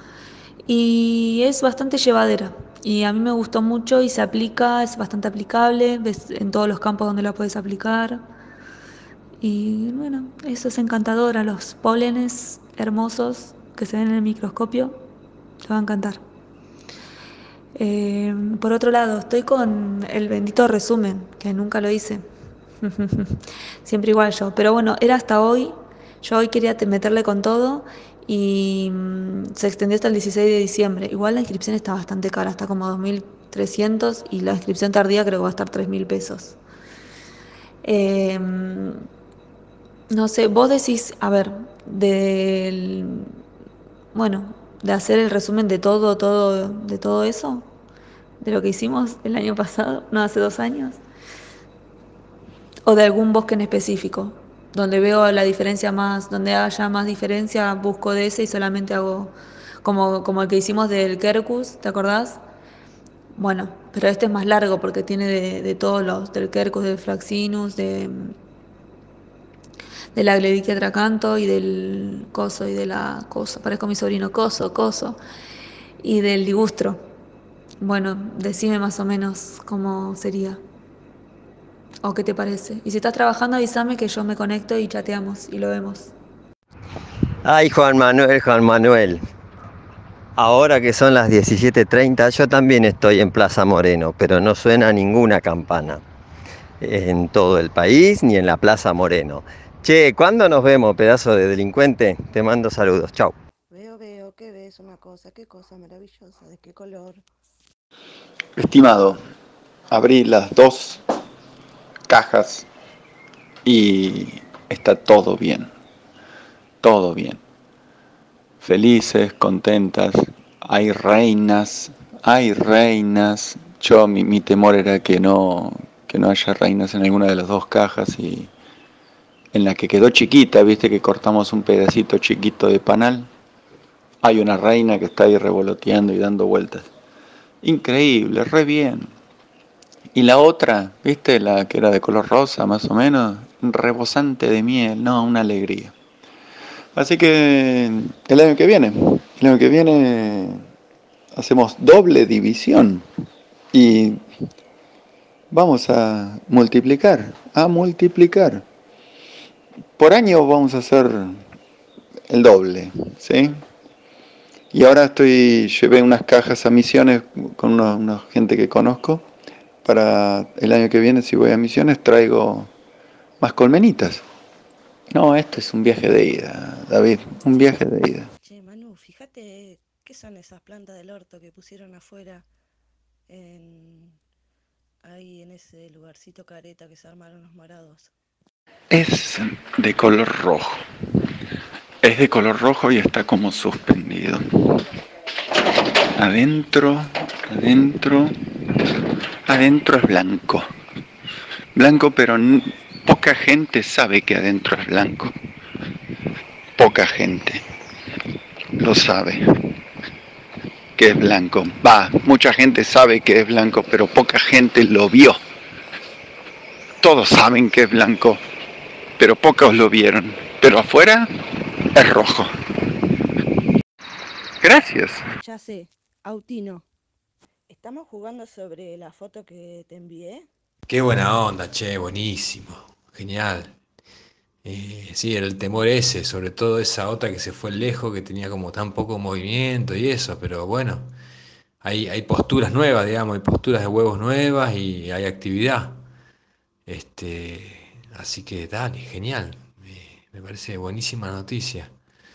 Y es bastante llevadera y a mí me gustó mucho y se aplica, es bastante aplicable, ves en todos los campos donde la puedes aplicar. Y bueno, eso es encantadora, los pólenes hermosos que se ven en el microscopio, te va a encantar. Por otro lado, estoy con el bendito resumen, que nunca lo hice. Siempre igual yo, pero bueno, era hasta hoy. Yo hoy quería meterle con todo y se extendió hasta el 16 de diciembre. Igual la inscripción está bastante cara, está como 2.300 y la inscripción tardía creo que va a estar 3.000 pesos. No sé, vos decís, a ver, de hacer el resumen de todo eso, de lo que hicimos el año pasado, no, hace 2 años, o de algún bosque en específico, donde veo la diferencia más, donde haya más diferencia, busco de ese y solamente hago como el que hicimos del Quercus, ¿te acordás? Bueno, pero este es más largo porque tiene de todos los, del Quercus, del Fraxinus, de la Gledicia tracanto y del coso y de la cosa, parezco mi sobrino, coso, y del ligustro. Bueno, decime más o menos cómo sería. ¿O qué te parece? Y si estás trabajando, avísame que yo me conecto y chateamos y lo vemos. Ay, Juan Manuel. Ahora que son las 17:30, yo también estoy en Plaza Moreno, pero no suena ninguna campana en todo el país ni en la Plaza Moreno. Che, ¿cuándo nos vemos, pedazo de delincuente? Te mando saludos, chau. Veo, ¿qué ves? Una cosa, qué cosa maravillosa, ¿de qué color? Estimado, abrí las 2 cajas y está todo bien. Felices, contentas, hay reinas. Mi temor era que no haya reinas en alguna de las 2 cajas y en la que quedó chiquita, viste que cortamos un pedacito chiquito de panal, hay una reina que está ahí revoloteando y dando vueltas. Increíble, re bien. Y la otra, viste, la que era de color rosa más o menos, rebosante de miel, no, una alegría. Así que el año que viene hacemos doble división y vamos a multiplicar. Por año vamos a hacer el doble, ¿sí? Y ahora llevé unas cajas a Misiones con una gente que conozco. Para el año que viene, si voy a Misiones, traigo más colmenitas. No, esto es un viaje de ida, David, un viaje de ida. Che, Manu, fíjate qué son esas plantas del orto que pusieron afuera ahí en ese lugarcito careta que se armaron los morados? Es de color rojo. Es de color rojo y está como suspendido. Adentro es blanco. Blanco, pero poca gente sabe que adentro es blanco. Poca gente lo sabe que es blanco. Mucha gente sabe que es blanco, pero poca gente lo vio. Todos saben que es blanco, pero pocos lo vieron. Pero afuera es rojo. Gracias. Ya sé, Autino. ¿Estamos jugando sobre la foto que te envié? Qué buena onda, che, buenísimo, genial. Sí, era el temor ese, sobre todo esa otra que se fue lejos, que tenía como tan poco movimiento y eso, pero bueno, hay posturas nuevas, digamos, hay posturas de huevos nuevas y hay actividad. Así que dale, genial, me parece buenísima noticia.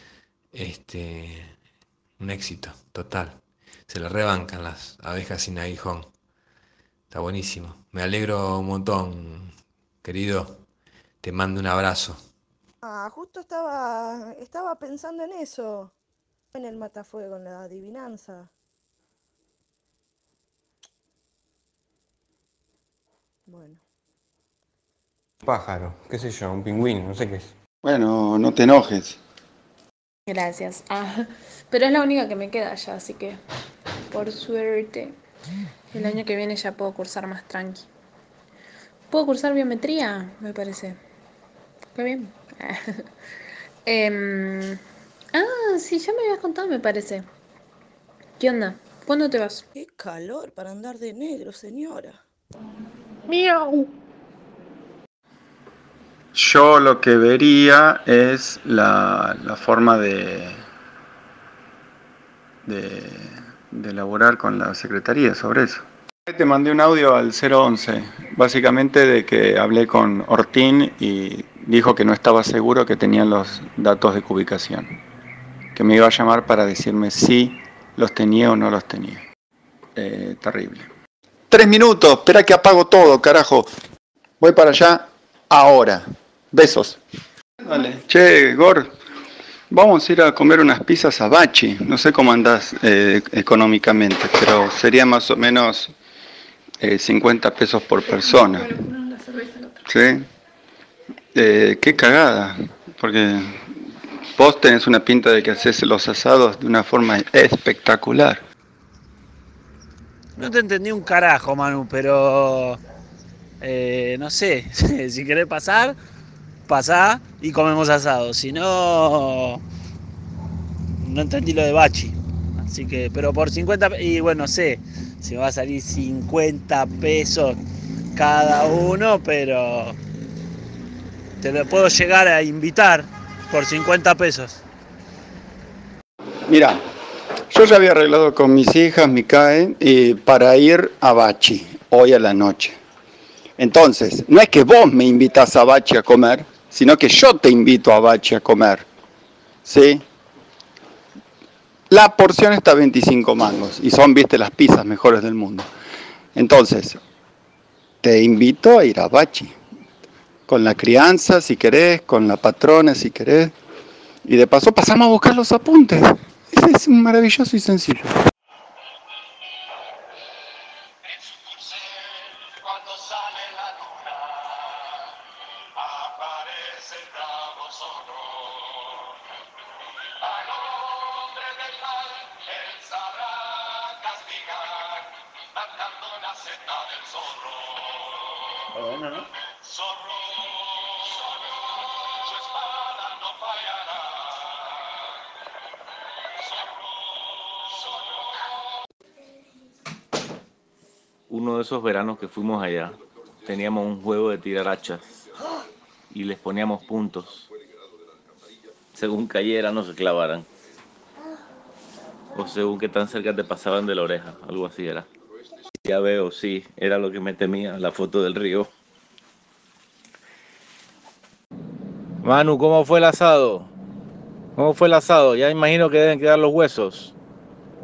Un éxito, total. Se le rebancan las abejas sin aguijón. Está buenísimo. Me alegro un montón, querido. Te mando un abrazo. Justo estaba pensando en eso. En el matafuego, en la adivinanza. Bueno. Pájaro, qué sé yo, un pingüino, no sé qué es. Bueno, no te enojes. Gracias. Pero es la única que me queda ya, así que por suerte el año que viene ya puedo cursar más tranqui. ¿Puedo cursar biometría? Me parece. Qué bien. Sí, ya me habías contado, me parece. ¿Qué onda? ¿Cuándo te vas? Qué calor para andar de negro, señora. Miau. Yo lo que vería es la forma de elaborar con la Secretaría sobre eso. Te mandé un audio al 011, básicamente de que hablé con Ortín y dijo que no estaba seguro que tenían los datos de cubicación, que me iba a llamar para decirme si los tenía o no los tenía. Terrible. 3 minutos, espera que apago todo, carajo. Voy para allá ahora. Besos. Vale. Che, Gor, vamos a ir a comer unas pizzas a Bachi. No sé cómo andás económicamente, pero sería más o menos 50 pesos por persona. ¿Sí? Qué cagada, porque vos tenés una pinta de que haces los asados de una forma espectacular. No te entendí un carajo, Manu, pero no sé, si querés pasá y comemos asado. Si no, no entendí lo de Bachi. Así que, pero por 50, y bueno, sé, si va a salir 50 pesos cada uno, pero te lo puedo llegar a invitar por 50 pesos. Mira, yo ya había arreglado con mis hijas, Micae, para ir a Bachi hoy a la noche. Entonces, no es que vos me invitas a Bachi a comer, sino que yo te invito a Bachi a comer. ¿Sí? La porción está a 25 mangos y son, viste, las pizzas mejores del mundo. Entonces, te invito a ir a Bachi. Con la crianza, si querés, con la patrona, si querés. Y de paso pasamos a buscar los apuntes. Es maravilloso y sencillo. Bueno, ¿no? Uno de esos veranos que fuimos allá, teníamos un juego de tirar hachas y les poníamos puntos. Según cayeran o se clavaran. O según qué tan cerca te pasaban de la oreja, algo así era. Ya veo, sí, era lo que me temía, la foto del río. Manu, ¿cómo fue el asado? ¿Cómo fue el asado? Ya imagino que deben quedar los huesos.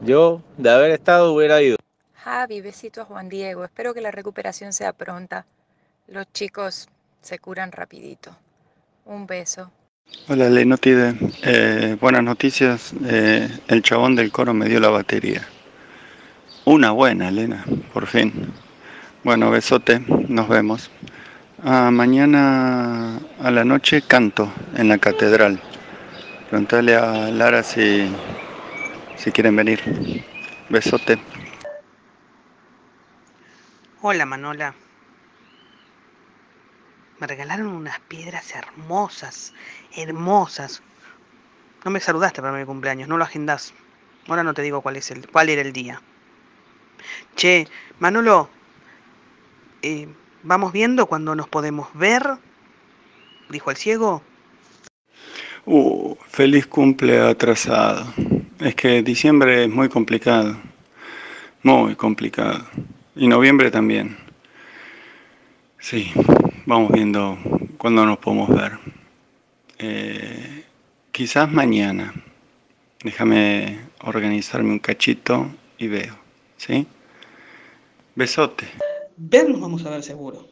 Yo, de haber estado, hubiera ido. Javi, besito a Juan Diego. Espero que la recuperación sea pronta. Los chicos se curan rapidito. Un beso. Hola, Lenotide. Buenas noticias. El chabón del coro me dio la batería. Una buena, Elena, por fin. Bueno, besote, nos vemos. Mañana a la noche canto en la catedral. Preguntale a Lara si quieren venir. Besote. Hola Manola. Me regalaron unas piedras hermosas, hermosas. No me saludaste para mi cumpleaños, no lo agendás. Ahora no te digo cuál era el día. Che, Manolo, ¿vamos viendo cuándo nos podemos ver? Dijo el ciego. Feliz cumple atrasado. Es que diciembre es muy complicado. Muy complicado. Y noviembre también. Sí, vamos viendo cuándo nos podemos ver. Quizás mañana. Déjame organizarme un cachito y veo. ¿Sí? Besote. Vernos vamos a ver seguro.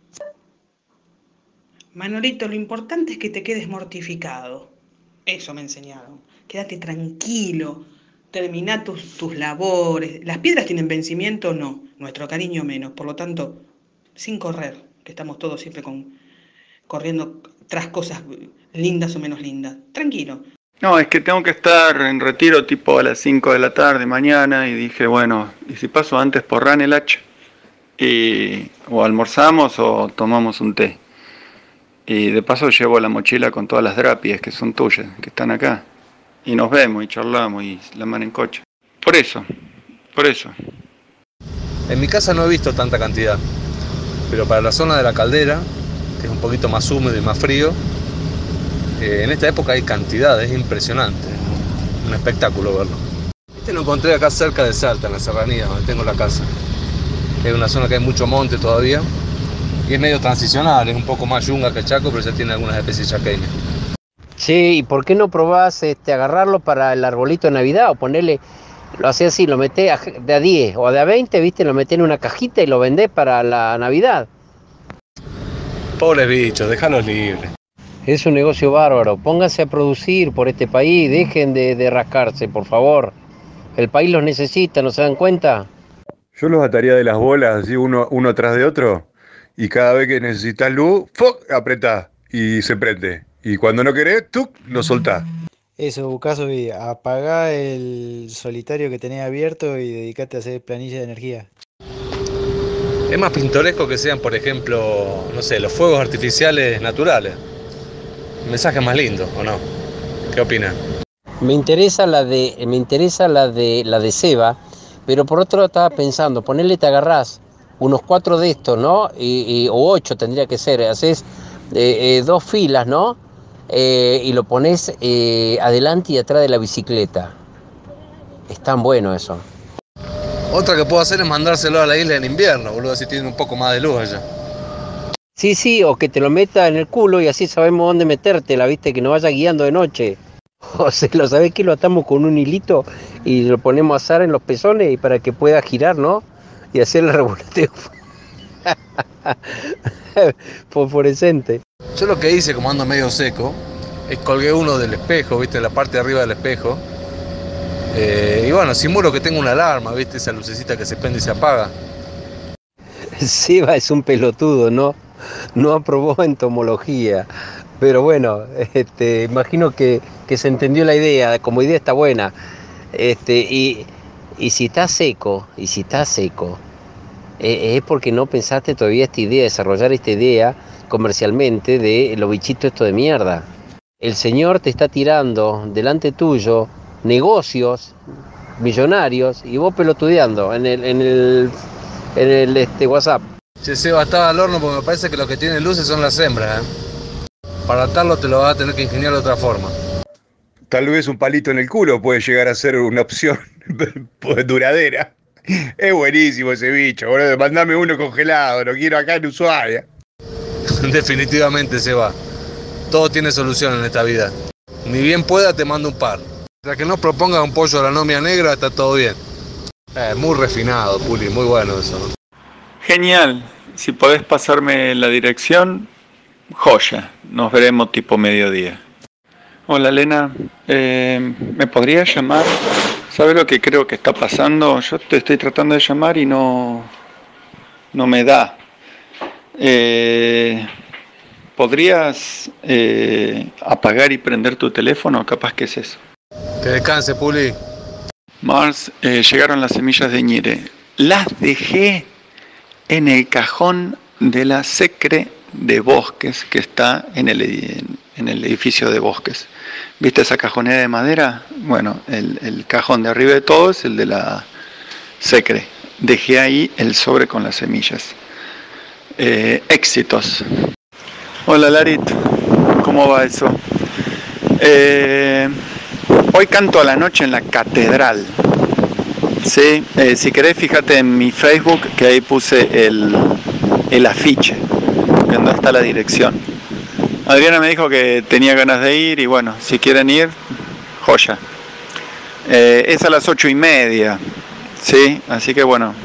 Manolito, lo importante es que te quedes mortificado. Eso me enseñaron. Quédate tranquilo. Terminá tus labores. Las piedras tienen vencimiento, no. Nuestro cariño menos. Por lo tanto, sin correr, que estamos todos siempre corriendo tras cosas lindas o menos lindas. Tranquilo. No, es que tengo que estar en retiro tipo a las 5 de la tarde mañana y dije, bueno, ¿y si paso antes por Ranelach? O almorzamos o tomamos un té. Y de paso llevo la mochila con todas las drapies que son tuyas, que están acá. Y nos vemos y charlamos y la mano en coche. Por eso. En mi casa no he visto tanta cantidad, pero para la zona de la Caldera, que es un poquito más húmedo y más frío, en esta época hay cantidad, es impresionante, un espectáculo verlo. Este lo encontré acá cerca de Salta, en la serranía, donde tengo la casa. Es una zona que hay mucho monte todavía, y es medio transicional, es un poco más yunga que Chaco, pero ya tiene algunas especies chaqueñas. Che, ¿y por qué no probás agarrarlo para el arbolito de Navidad o ponerle, lo hacés así, lo metés de a 10 o de a 20, ¿viste? Lo metés en una cajita y lo vendés para la Navidad? Pobres bichos, déjalos libres. Es un negocio bárbaro, pónganse a producir por este país, dejen de rascarse, por favor. El país los necesita, ¿no se dan cuenta? Yo los ataría de las bolas, así uno tras de otro, y cada vez que necesitas luz, ¡fuc!, apretás y se prende. Y cuando no querés, ¡tuc!, lo soltás. Eso, Bucaso, y apagá el solitario que tenés abierto y dedicate a hacer planilla de energía. Es más pintoresco que sean, por ejemplo, no sé, los fuegos artificiales naturales. Un mensaje más lindo, ¿o no? ¿Qué opinas? Me interesa la de Seba, pero por otro lado estaba pensando, ponerle, te agarrás unos 4 de estos, ¿no? O 8 tendría que ser, haces 2 filas, ¿no? Y lo pones adelante y atrás de la bicicleta. Es tan bueno eso. Otra que puedo hacer es mandárselo a la isla en invierno, boludo, así tiene un poco más de luz allá. Sí, o que te lo meta en el culo y así sabemos dónde metértela, ¿viste? Que no vaya guiando de noche. O sea, ¿lo sabés que lo atamos con un hilito y lo ponemos a asar en los pezones y para que pueda girar, ¿no? Y hacer el revoloteo fosforescente. Yo lo que hice, como ando medio seco, es colgué uno del espejo, ¿viste? En la parte de arriba del espejo. Y bueno, simulo que tengo una alarma, ¿viste? Esa lucecita que se prende y se apaga. Seba es un pelotudo, ¿no? No aprobó entomología. Pero bueno, imagino que se entendió la idea, como idea está buena. Y si está seco, es porque no pensaste todavía esta idea, desarrollar esta idea comercialmente de los bichitos estos de mierda. El señor te está tirando delante tuyo negocios millonarios y vos pelotudeando en el WhatsApp. Che, Seba, estaba al horno porque me parece que lo que tiene luces son las hembras, ¿eh? Para atarlo te lo vas a tener que ingeniar de otra forma. Tal vez un palito en el culo puede llegar a ser una opción duradera. Es buenísimo ese bicho, boludo. Mandame uno congelado, lo quiero acá en Ushuaia. Definitivamente, Seba. Todo tiene solución en esta vida. Ni bien pueda, te mando un par. La que no proponga un pollo a la novia negra está todo bien. Muy refinado, Puli, muy bueno eso, ¿no? Genial. Si podés pasarme la dirección, joya. Nos veremos tipo mediodía. Hola, Elena. ¿Me podrías llamar? ¿Sabes lo que creo que está pasando? Yo te estoy tratando de llamar y no me da. ¿Podrías apagar y prender tu teléfono? Capaz que es eso. Que descanse, Puli. Mars, llegaron las semillas de ñire. Las dejé en el cajón de la Secre de Bosques que está en el edificio de Bosques. ¿Viste esa cajonera de madera? Bueno, el cajón de arriba de todo es el de la Secre. Dejé ahí el sobre con las semillas. Éxitos. Hola, Larit. ¿Cómo va eso? Hoy canto a la noche en la catedral. Sí, si querés fíjate en mi Facebook que ahí puse el afiche, que no está la dirección. Adriana me dijo que tenía ganas de ir y bueno, si quieren ir, joya. Es a las 8:30, ¿sí? Así que bueno,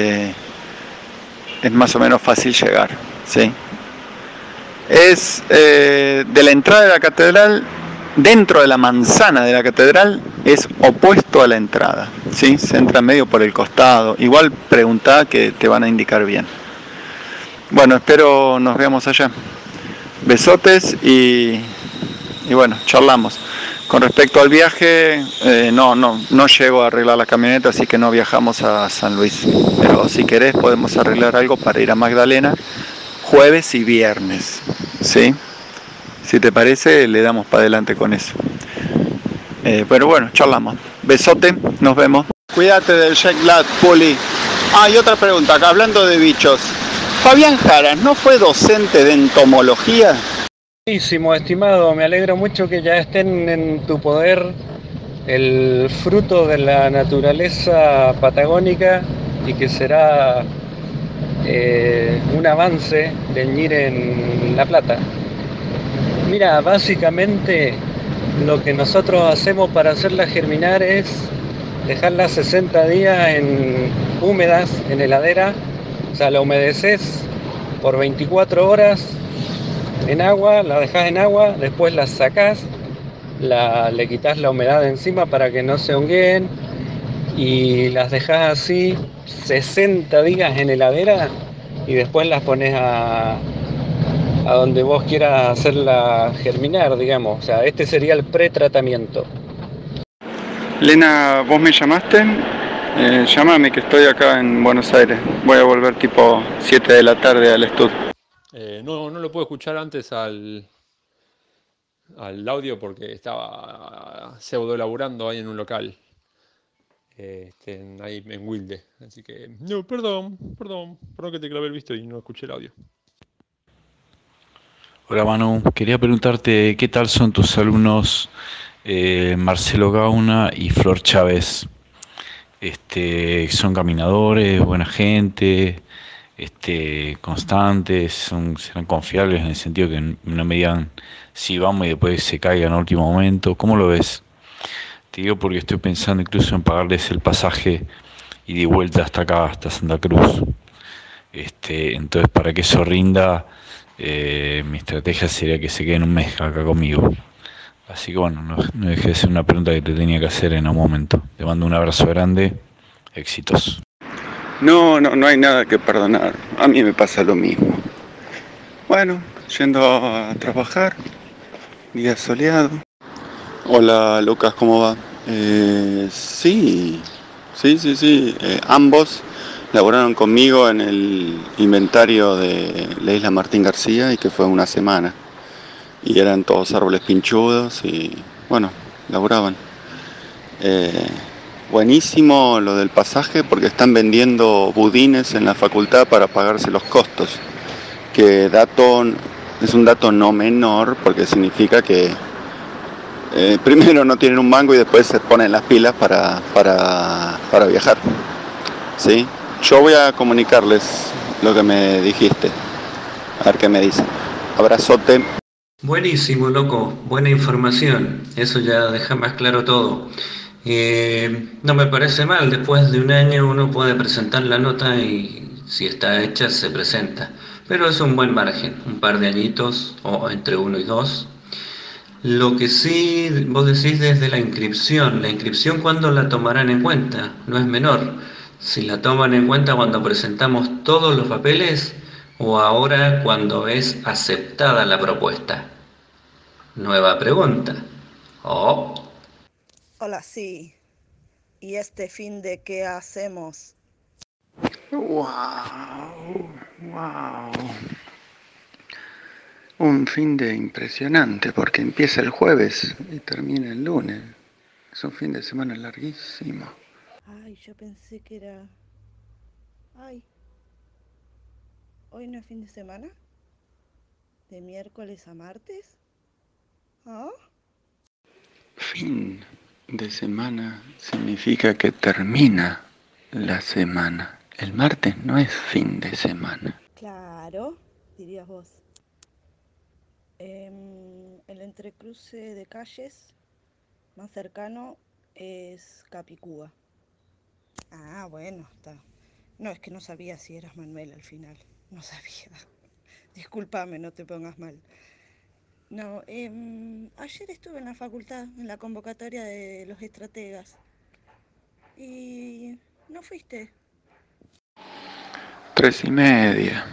es más o menos fácil llegar, ¿sí? Es de la entrada de la catedral, dentro de la manzana de la catedral, es opuesto a la entrada, ¿sí? Se entra medio por el costado. Igual preguntá que te van a indicar bien. Bueno, espero nos veamos allá. Besotes y bueno, charlamos. Con respecto al viaje, no llego a arreglar la camioneta, así que no viajamos a San Luis. Pero si querés podemos arreglar algo para ir a Magdalena jueves y viernes, ¿sí? Si te parece, le damos para adelante con eso. Pero bueno, charlamos. Besote, nos vemos. Cuídate del jet lag, Puli. Y otra pregunta, acá hablando de bichos. Fabián Jaras, ¿no fue docente de entomología? Buenísimo, estimado. Me alegro mucho que ya estén en tu poder el fruto de la naturaleza patagónica y que será un avance del ñire en La Plata. Mira, básicamente lo que nosotros hacemos para hacerla germinar es dejarla 60 días húmedas en heladera, o sea, la humedeces por 24 horas en agua, la dejas en agua, después la sacás, le quitas la humedad de encima para que no se honguen y las dejas así 60 días en heladera y después las pones a donde vos quieras hacerla germinar, digamos. O sea, este sería el pretratamiento. Lena, ¿vos me llamaste? Llámame que estoy acá en Buenos Aires. Voy a volver tipo 7 de la tarde al estudio. No lo puedo escuchar antes al audio porque estaba pseudo laburando ahí en un local. Ahí en Wilde. Así que, no, perdón que te clavé el visto y no escuché el audio. Hola Manu, quería preguntarte qué tal son tus alumnos Marcelo Gauna y Flor Chávez. Son caminadores, buena gente, constantes, serán confiables en el sentido que no me digan si vamos y después se caigan en último momento. ¿Cómo lo ves? Te digo porque estoy pensando incluso en pagarles el pasaje y de vuelta hasta acá, hasta Santa Cruz. Entonces para que eso rinda, mi estrategia sería que se queden un mes acá conmigo. Así que bueno, no dejé de ser una pregunta que te tenía que hacer en un momento. Te mando un abrazo grande, éxitos. No hay nada que perdonar. A mí me pasa lo mismo. Bueno, yendo a trabajar, día soleado. Hola Lucas, ¿cómo va? Sí. Ambos laboraron conmigo en el inventario de la isla Martín García y que fue una semana. Y eran todos árboles pinchudos y bueno, laboraban. Buenísimo lo del pasaje porque están vendiendo budines en la facultad para pagarse los costos. Que es un dato no menor porque significa que primero no tienen un mango y después se ponen las pilas para viajar. ¿Sí? Yo voy a comunicarles lo que me dijiste. A ver qué me dicen. Abrazote. Buenísimo, loco, buena información, eso ya deja más claro todo. No me parece mal, después de un año uno puede presentar la nota y si está hecha se presenta. Pero es un buen margen, un par de añitos o entre uno y dos. Lo que sí vos decís desde la inscripción ¿cuándo la tomarán en cuenta? No es menor. Si la toman en cuenta cuando presentamos todos los papeles o ahora cuando es aceptada la propuesta. Nueva pregunta. Oh, Hola, sí. ¿Y este fin de qué hacemos? Wow, wow. Un fin de impresionante porque empieza el jueves y termina el lunes. Es un fin de semana larguísimo. Ay, yo pensé que era... Ay, ¿hoy no es fin de semana? ¿De miércoles a martes? ¿Ah? Fin de semana significa que termina la semana. El martes no es fin de semana. Claro, dirías vos. El entrecruce de calles más cercano es Capicúa. Ah, bueno, está. No, es que no sabía si eras Manuel al final. No sabía. Discúlpame, no te pongas mal. No, ayer estuve en la facultad, en la convocatoria de los estrategas. Y no fuiste. 3:30.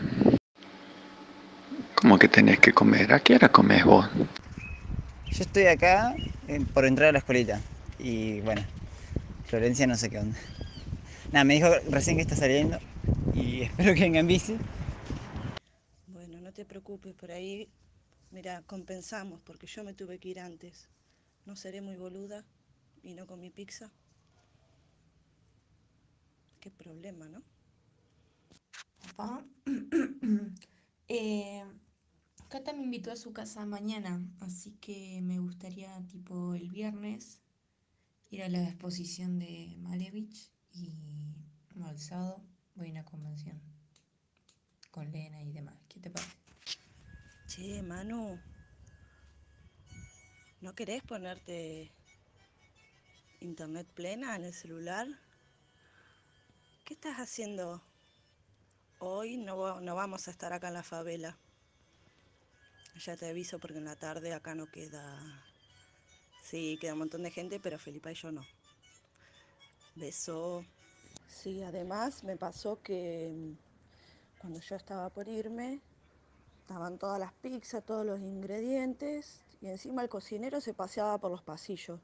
¿Cómo que tenés que comer? ¿A qué hora comés vos? Yo estoy acá por entrar a la escuelita. Y bueno, Florencia no sé qué onda. Nada, me dijo recién que está saliendo. Y espero que venga en bici. Bueno, no te preocupes, por ahí, mira, compensamos, porque yo me tuve que ir antes. No seré muy boluda y no comí pizza. Qué problema, ¿no? Papá, eh, Cata me invitó a su casa mañana, así que me gustaría, tipo, el viernes ir a la exposición de Malevich y el sábado voy a una convención con Lena y demás. ¿Qué te parece? Che, Manu, ¿no querés ponerte internet plena en el celular? ¿Qué estás haciendo? Hoy no vamos a estar acá en la favela. Ya te aviso porque en la tarde acá no queda... Sí, queda un montón de gente, pero Felipa y yo no. Beso. Sí, además me pasó que cuando yo estaba por irme, estaban todas las pizzas, todos los ingredientes, y encima el cocinero se paseaba por los pasillos.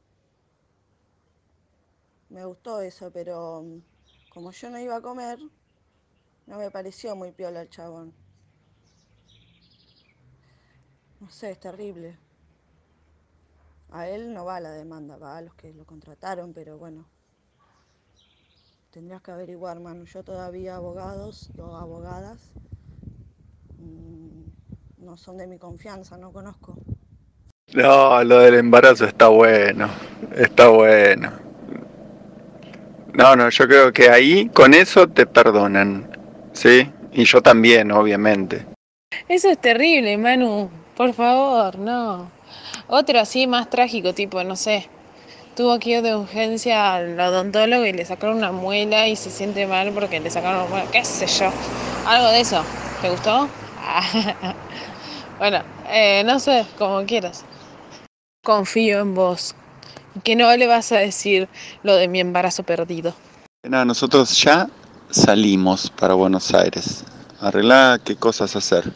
Me gustó eso, pero como yo no iba a comer, no me pareció muy piola el chabón. No sé, es terrible. A él no va la demanda, va a los que lo contrataron, pero bueno, tendrías que averiguar, Manu. Yo todavía abogados o abogadas no son de mi confianza, no conozco. No, lo del embarazo está bueno. Está bueno. No, no, yo creo que ahí con eso te perdonan. ¿Sí? Y yo también, obviamente. Eso es terrible, Manu. Por favor, no. Otro así más trágico, tipo, no sé. Tuvo que ir de urgencia al odontólogo y le sacaron una muela y se siente mal porque le sacaron una muela, qué sé yo. Algo de eso. ¿Te gustó? Bueno, no sé, como quieras. Confío en vos. Que no le vas a decir lo de mi embarazo perdido. Nada, nosotros ya salimos para Buenos Aires. Arreglá qué cosas hacer.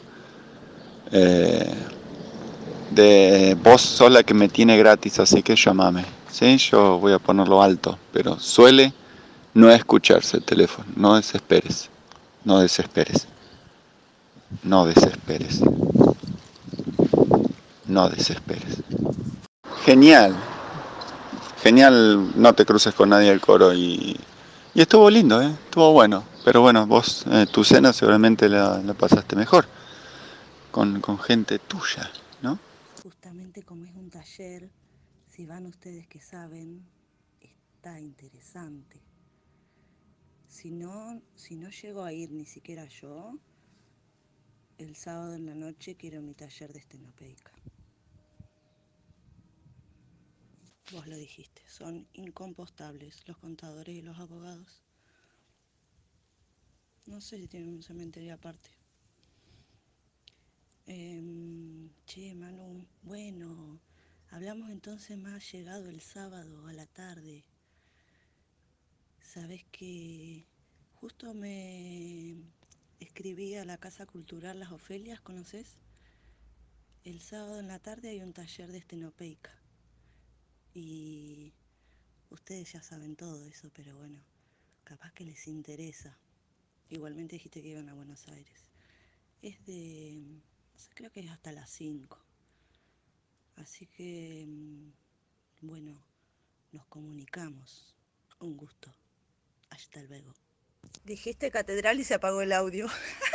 Vos sos la que me tiene gratis, así que llámame. ¿Sí? Yo voy a ponerlo alto, pero suele no escucharse el teléfono. No desesperes. No desesperes. No desesperes. No desesperes. Genial. Genial, no te cruces con nadie del coro y estuvo lindo, estuvo bueno. Pero bueno, vos tu cena seguramente la pasaste mejor con gente tuya, ¿no? Justamente como es un taller, si van ustedes que saben, está interesante. Si no llego a ir ni siquiera yo, el sábado en la noche quiero mi taller de estenopeica. Vos lo dijiste, son incompostables los contadores y los abogados. No sé si tienen un cementerio aparte. Che, Manu, bueno, hablamos entonces más llegado el sábado a la tarde. Sabés que justo me escribí a la Casa Cultural Las Ofelias, ¿conoces? El sábado en la tarde hay un taller de estenopeica. Y ustedes ya saben todo eso, pero bueno, capaz que les interesa. Igualmente dijiste que iban a Buenos Aires. Es de, no sé, creo que es hasta las 5. Así que, bueno, nos comunicamos. Un gusto. Hasta luego. Dijiste catedral y se apagó el audio.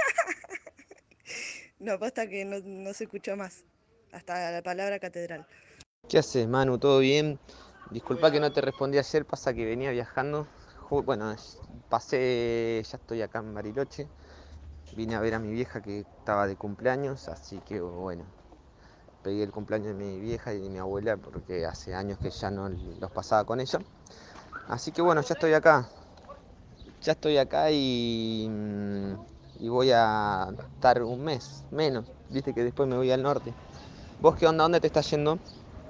No, aposta que no se escuchó más. Hasta la palabra catedral. ¿Qué haces, Manu? ¿Todo bien? Disculpa que no te respondí ayer, pasa que venía viajando. Bueno, pasé, ya estoy acá en Bariloche. Vine a ver a mi vieja que estaba de cumpleaños, así que bueno, pedí el cumpleaños de mi vieja y de mi abuela porque hace años que ya no los pasaba con ella. Así que bueno, ya estoy acá. Ya estoy acá y voy a estar un mes, menos. Viste que después me voy al norte. ¿Vos qué onda? ¿Dónde te estás yendo?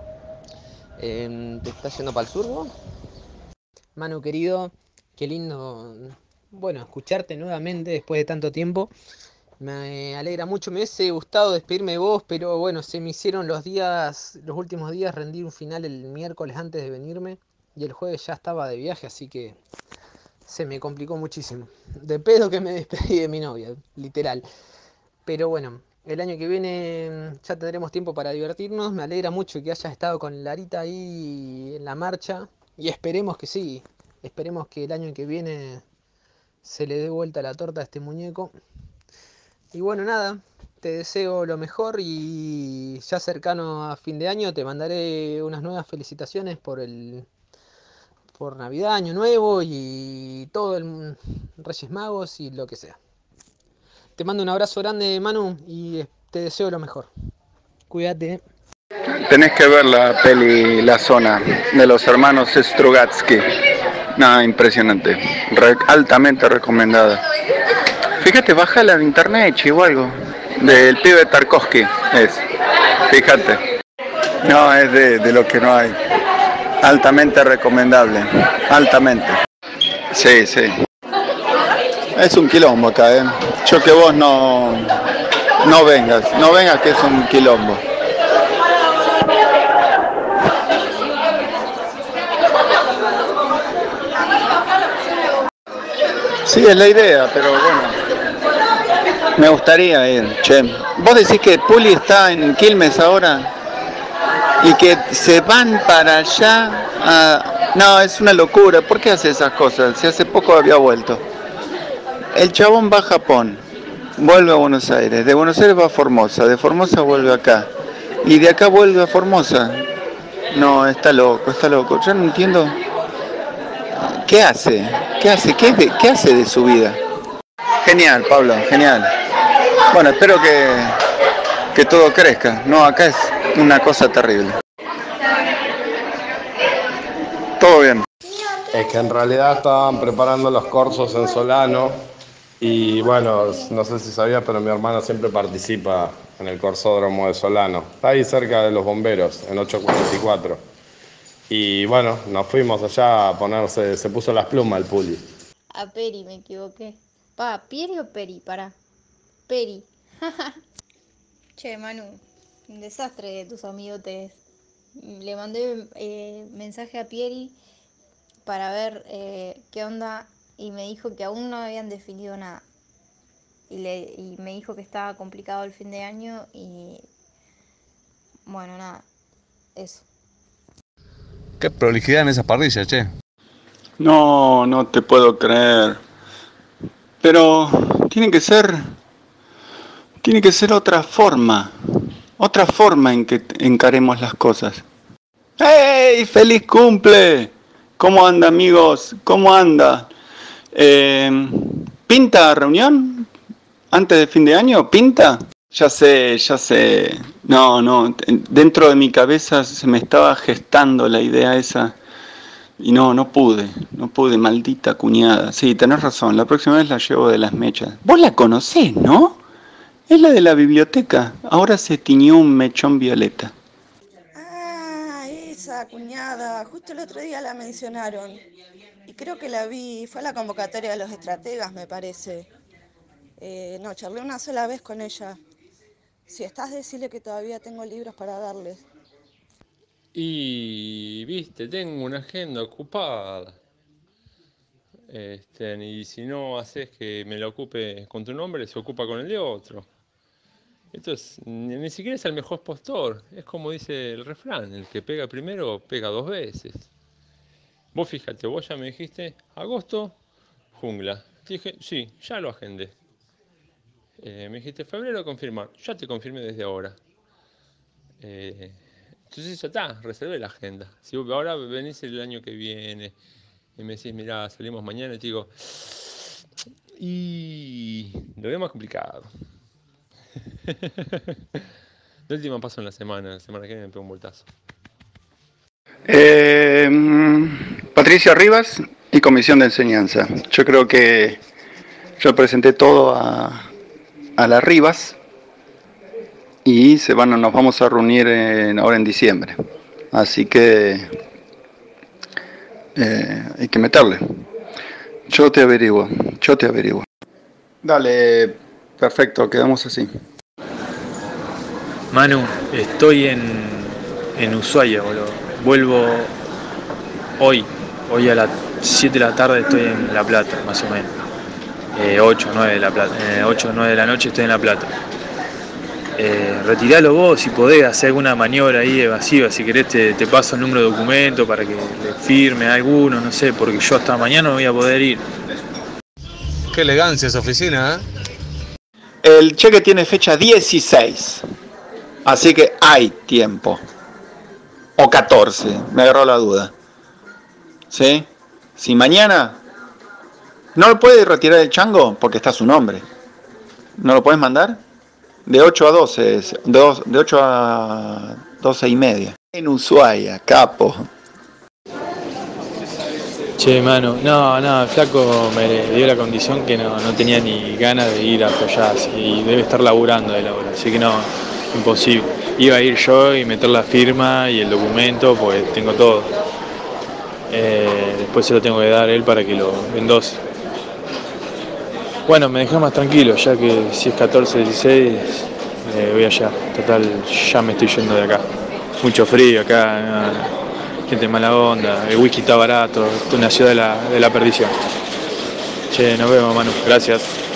¿Te estás yendo para el sur vos? Manu querido, qué lindo, bueno, escucharte nuevamente después de tanto tiempo. Me alegra mucho, me hubiese gustado despedirme de vos, pero bueno, se me hicieron los últimos días rendir un final el miércoles antes de venirme y el jueves ya estaba de viaje, así que se me complicó muchísimo. De pedo que me despedí de mi novia, literal. Pero bueno, el año que viene ya tendremos tiempo para divertirnos. Me alegra mucho que hayas estado con Larita ahí en la marcha. Y esperemos que sí. Esperemos que el año que viene se le dé vuelta la torta a este muñeco. Y bueno, nada. Te deseo lo mejor y ya cercano a fin de año te mandaré unas nuevas felicitaciones por Navidad, Año Nuevo y todo el Reyes Magos y lo que sea. Te mando un abrazo grande, Manu, y te deseo lo mejor. Cuídate. Tenés que ver la peli La Zona de los hermanos Strugatsky. Nada, impresionante. Altamente recomendada. Fíjate, bájala de internet, o algo. Del pibe Tarkovsky es. Fíjate. No, es de lo que no hay. Altamente recomendable. Altamente. Sí, sí. Es un quilombo acá, ¿eh? Yo que vos no vengas que es un quilombo. Sí, es la idea, pero bueno, me gustaría ir, che. ¿Vos decís que Puli está en Quilmes ahora? Y que se van para allá No, es una locura. ¿Por qué hace esas cosas? Si hace poco había vuelto. El chabón va a Japón, vuelve a Buenos Aires, de Buenos Aires va a Formosa, de Formosa vuelve acá, y de acá vuelve a Formosa. No, está loco, está loco. Yo no entiendo. ¿Qué hace? ¿Qué hace? ¿Qué hace de su vida? Genial, Pablo, genial. Bueno, espero que todo crezca. No, acá es una cosa terrible. Todo bien. Es que en realidad estaban preparando los cursos en Solano y bueno, no sé si sabías, pero mi hermano siempre participa en el corsódromo de Solano. Está ahí cerca de los bomberos, en 844. Y bueno, nos fuimos allá a ponerse, se puso las plumas el Puli. A Peri, me equivoqué. ¿Pieri o Peri? Pará. Peri. Che, Manu, un desastre de tus amigotes. Le mandé mensaje a Pieri para ver qué onda y me dijo que aún no habían definido nada. Y me dijo que estaba complicado el fin de año y bueno, nada, eso. Qué prolijidad en esa parrilla, che. No te puedo creer. Pero tiene que ser otra forma en que encaremos las cosas. ¡Hey! ¡Feliz cumple! ¿Cómo anda, amigos? ¿Cómo anda? ¿Pinta reunión? ¿Antes de fin de año? ¿Pinta? Ya sé. No, dentro de mi cabeza se me estaba gestando la idea esa. Y no pude, maldita cuñada. Sí, tenés razón, la próxima vez la llevo de las mechas. Vos la conocés, ¿no? Es la de la biblioteca, ahora se tiñó un mechón violeta. Ah, esa cuñada, justo el otro día la mencionaron. Y creo que la vi, fue a la convocatoria de los estrategas, me parece. No, charlé una sola vez con ella. Si estás, decirle que todavía tengo libros para darles. Y, viste, tengo una agenda ocupada. Y si no haces que me la ocupe con tu nombre, se ocupa con el de otro. Entonces, ni siquiera es el mejor postor. Es como dice el refrán, el que pega primero, pega 2 veces. Vos fíjate, vos ya me dijiste, agosto, jungla. Te dije, sí, ya lo agendé. Me dijiste, febrero, confirmar. Ya te confirmé desde ahora. Entonces ya está, reservé la agenda. Si ahora venís el año que viene y me decís, mirá, salimos mañana, y te digo, y lo veo más complicado. De última paso en la semana que viene me pego un voltazo. Patricia Rivas y Comisión de Enseñanza. Yo creo que yo presenté todo a la Rivas y nos vamos a reunir ahora en diciembre. Así que hay que meterle. Yo te averiguo. Dale, perfecto, quedamos así. Manu, estoy en Ushuaia, boludo. Vuelvo hoy a las 7 de la tarde estoy en La Plata, más o menos. 8 o 9 de La Plata. 8 o 9 de la noche estoy en La Plata. Retiralo vos si podés, hacer alguna maniobra ahí evasiva. Si querés te paso el número de documento para que le firme a alguno, no sé, porque yo hasta mañana no voy a poder ir. Qué elegancia esa oficina, El cheque tiene fecha 16, así que hay tiempo. O 14, me agarró la duda. ¿Sí? Si mañana no lo puede retirar el chango porque está su nombre, ¿no lo puedes mandar? De 8 a 12, de 8 a 12 y media. En Ushuaia, capo. Che, Manu, no, el flaco me dio la condición que no tenía ni ganas de ir hasta allá, y debe estar laburando de la hora, así que no, imposible. Iba a ir yo y meter la firma y el documento, pues tengo todo. Después se lo tengo que dar a él para que lo endose. Bueno, me dejó más tranquilo, ya que si es 14, 16, voy allá. Total, ya me estoy yendo de acá. Mucho frío acá, gente mala onda, el whisky está barato, es una ciudad de la perdición. Che, nos vemos, Manu, gracias.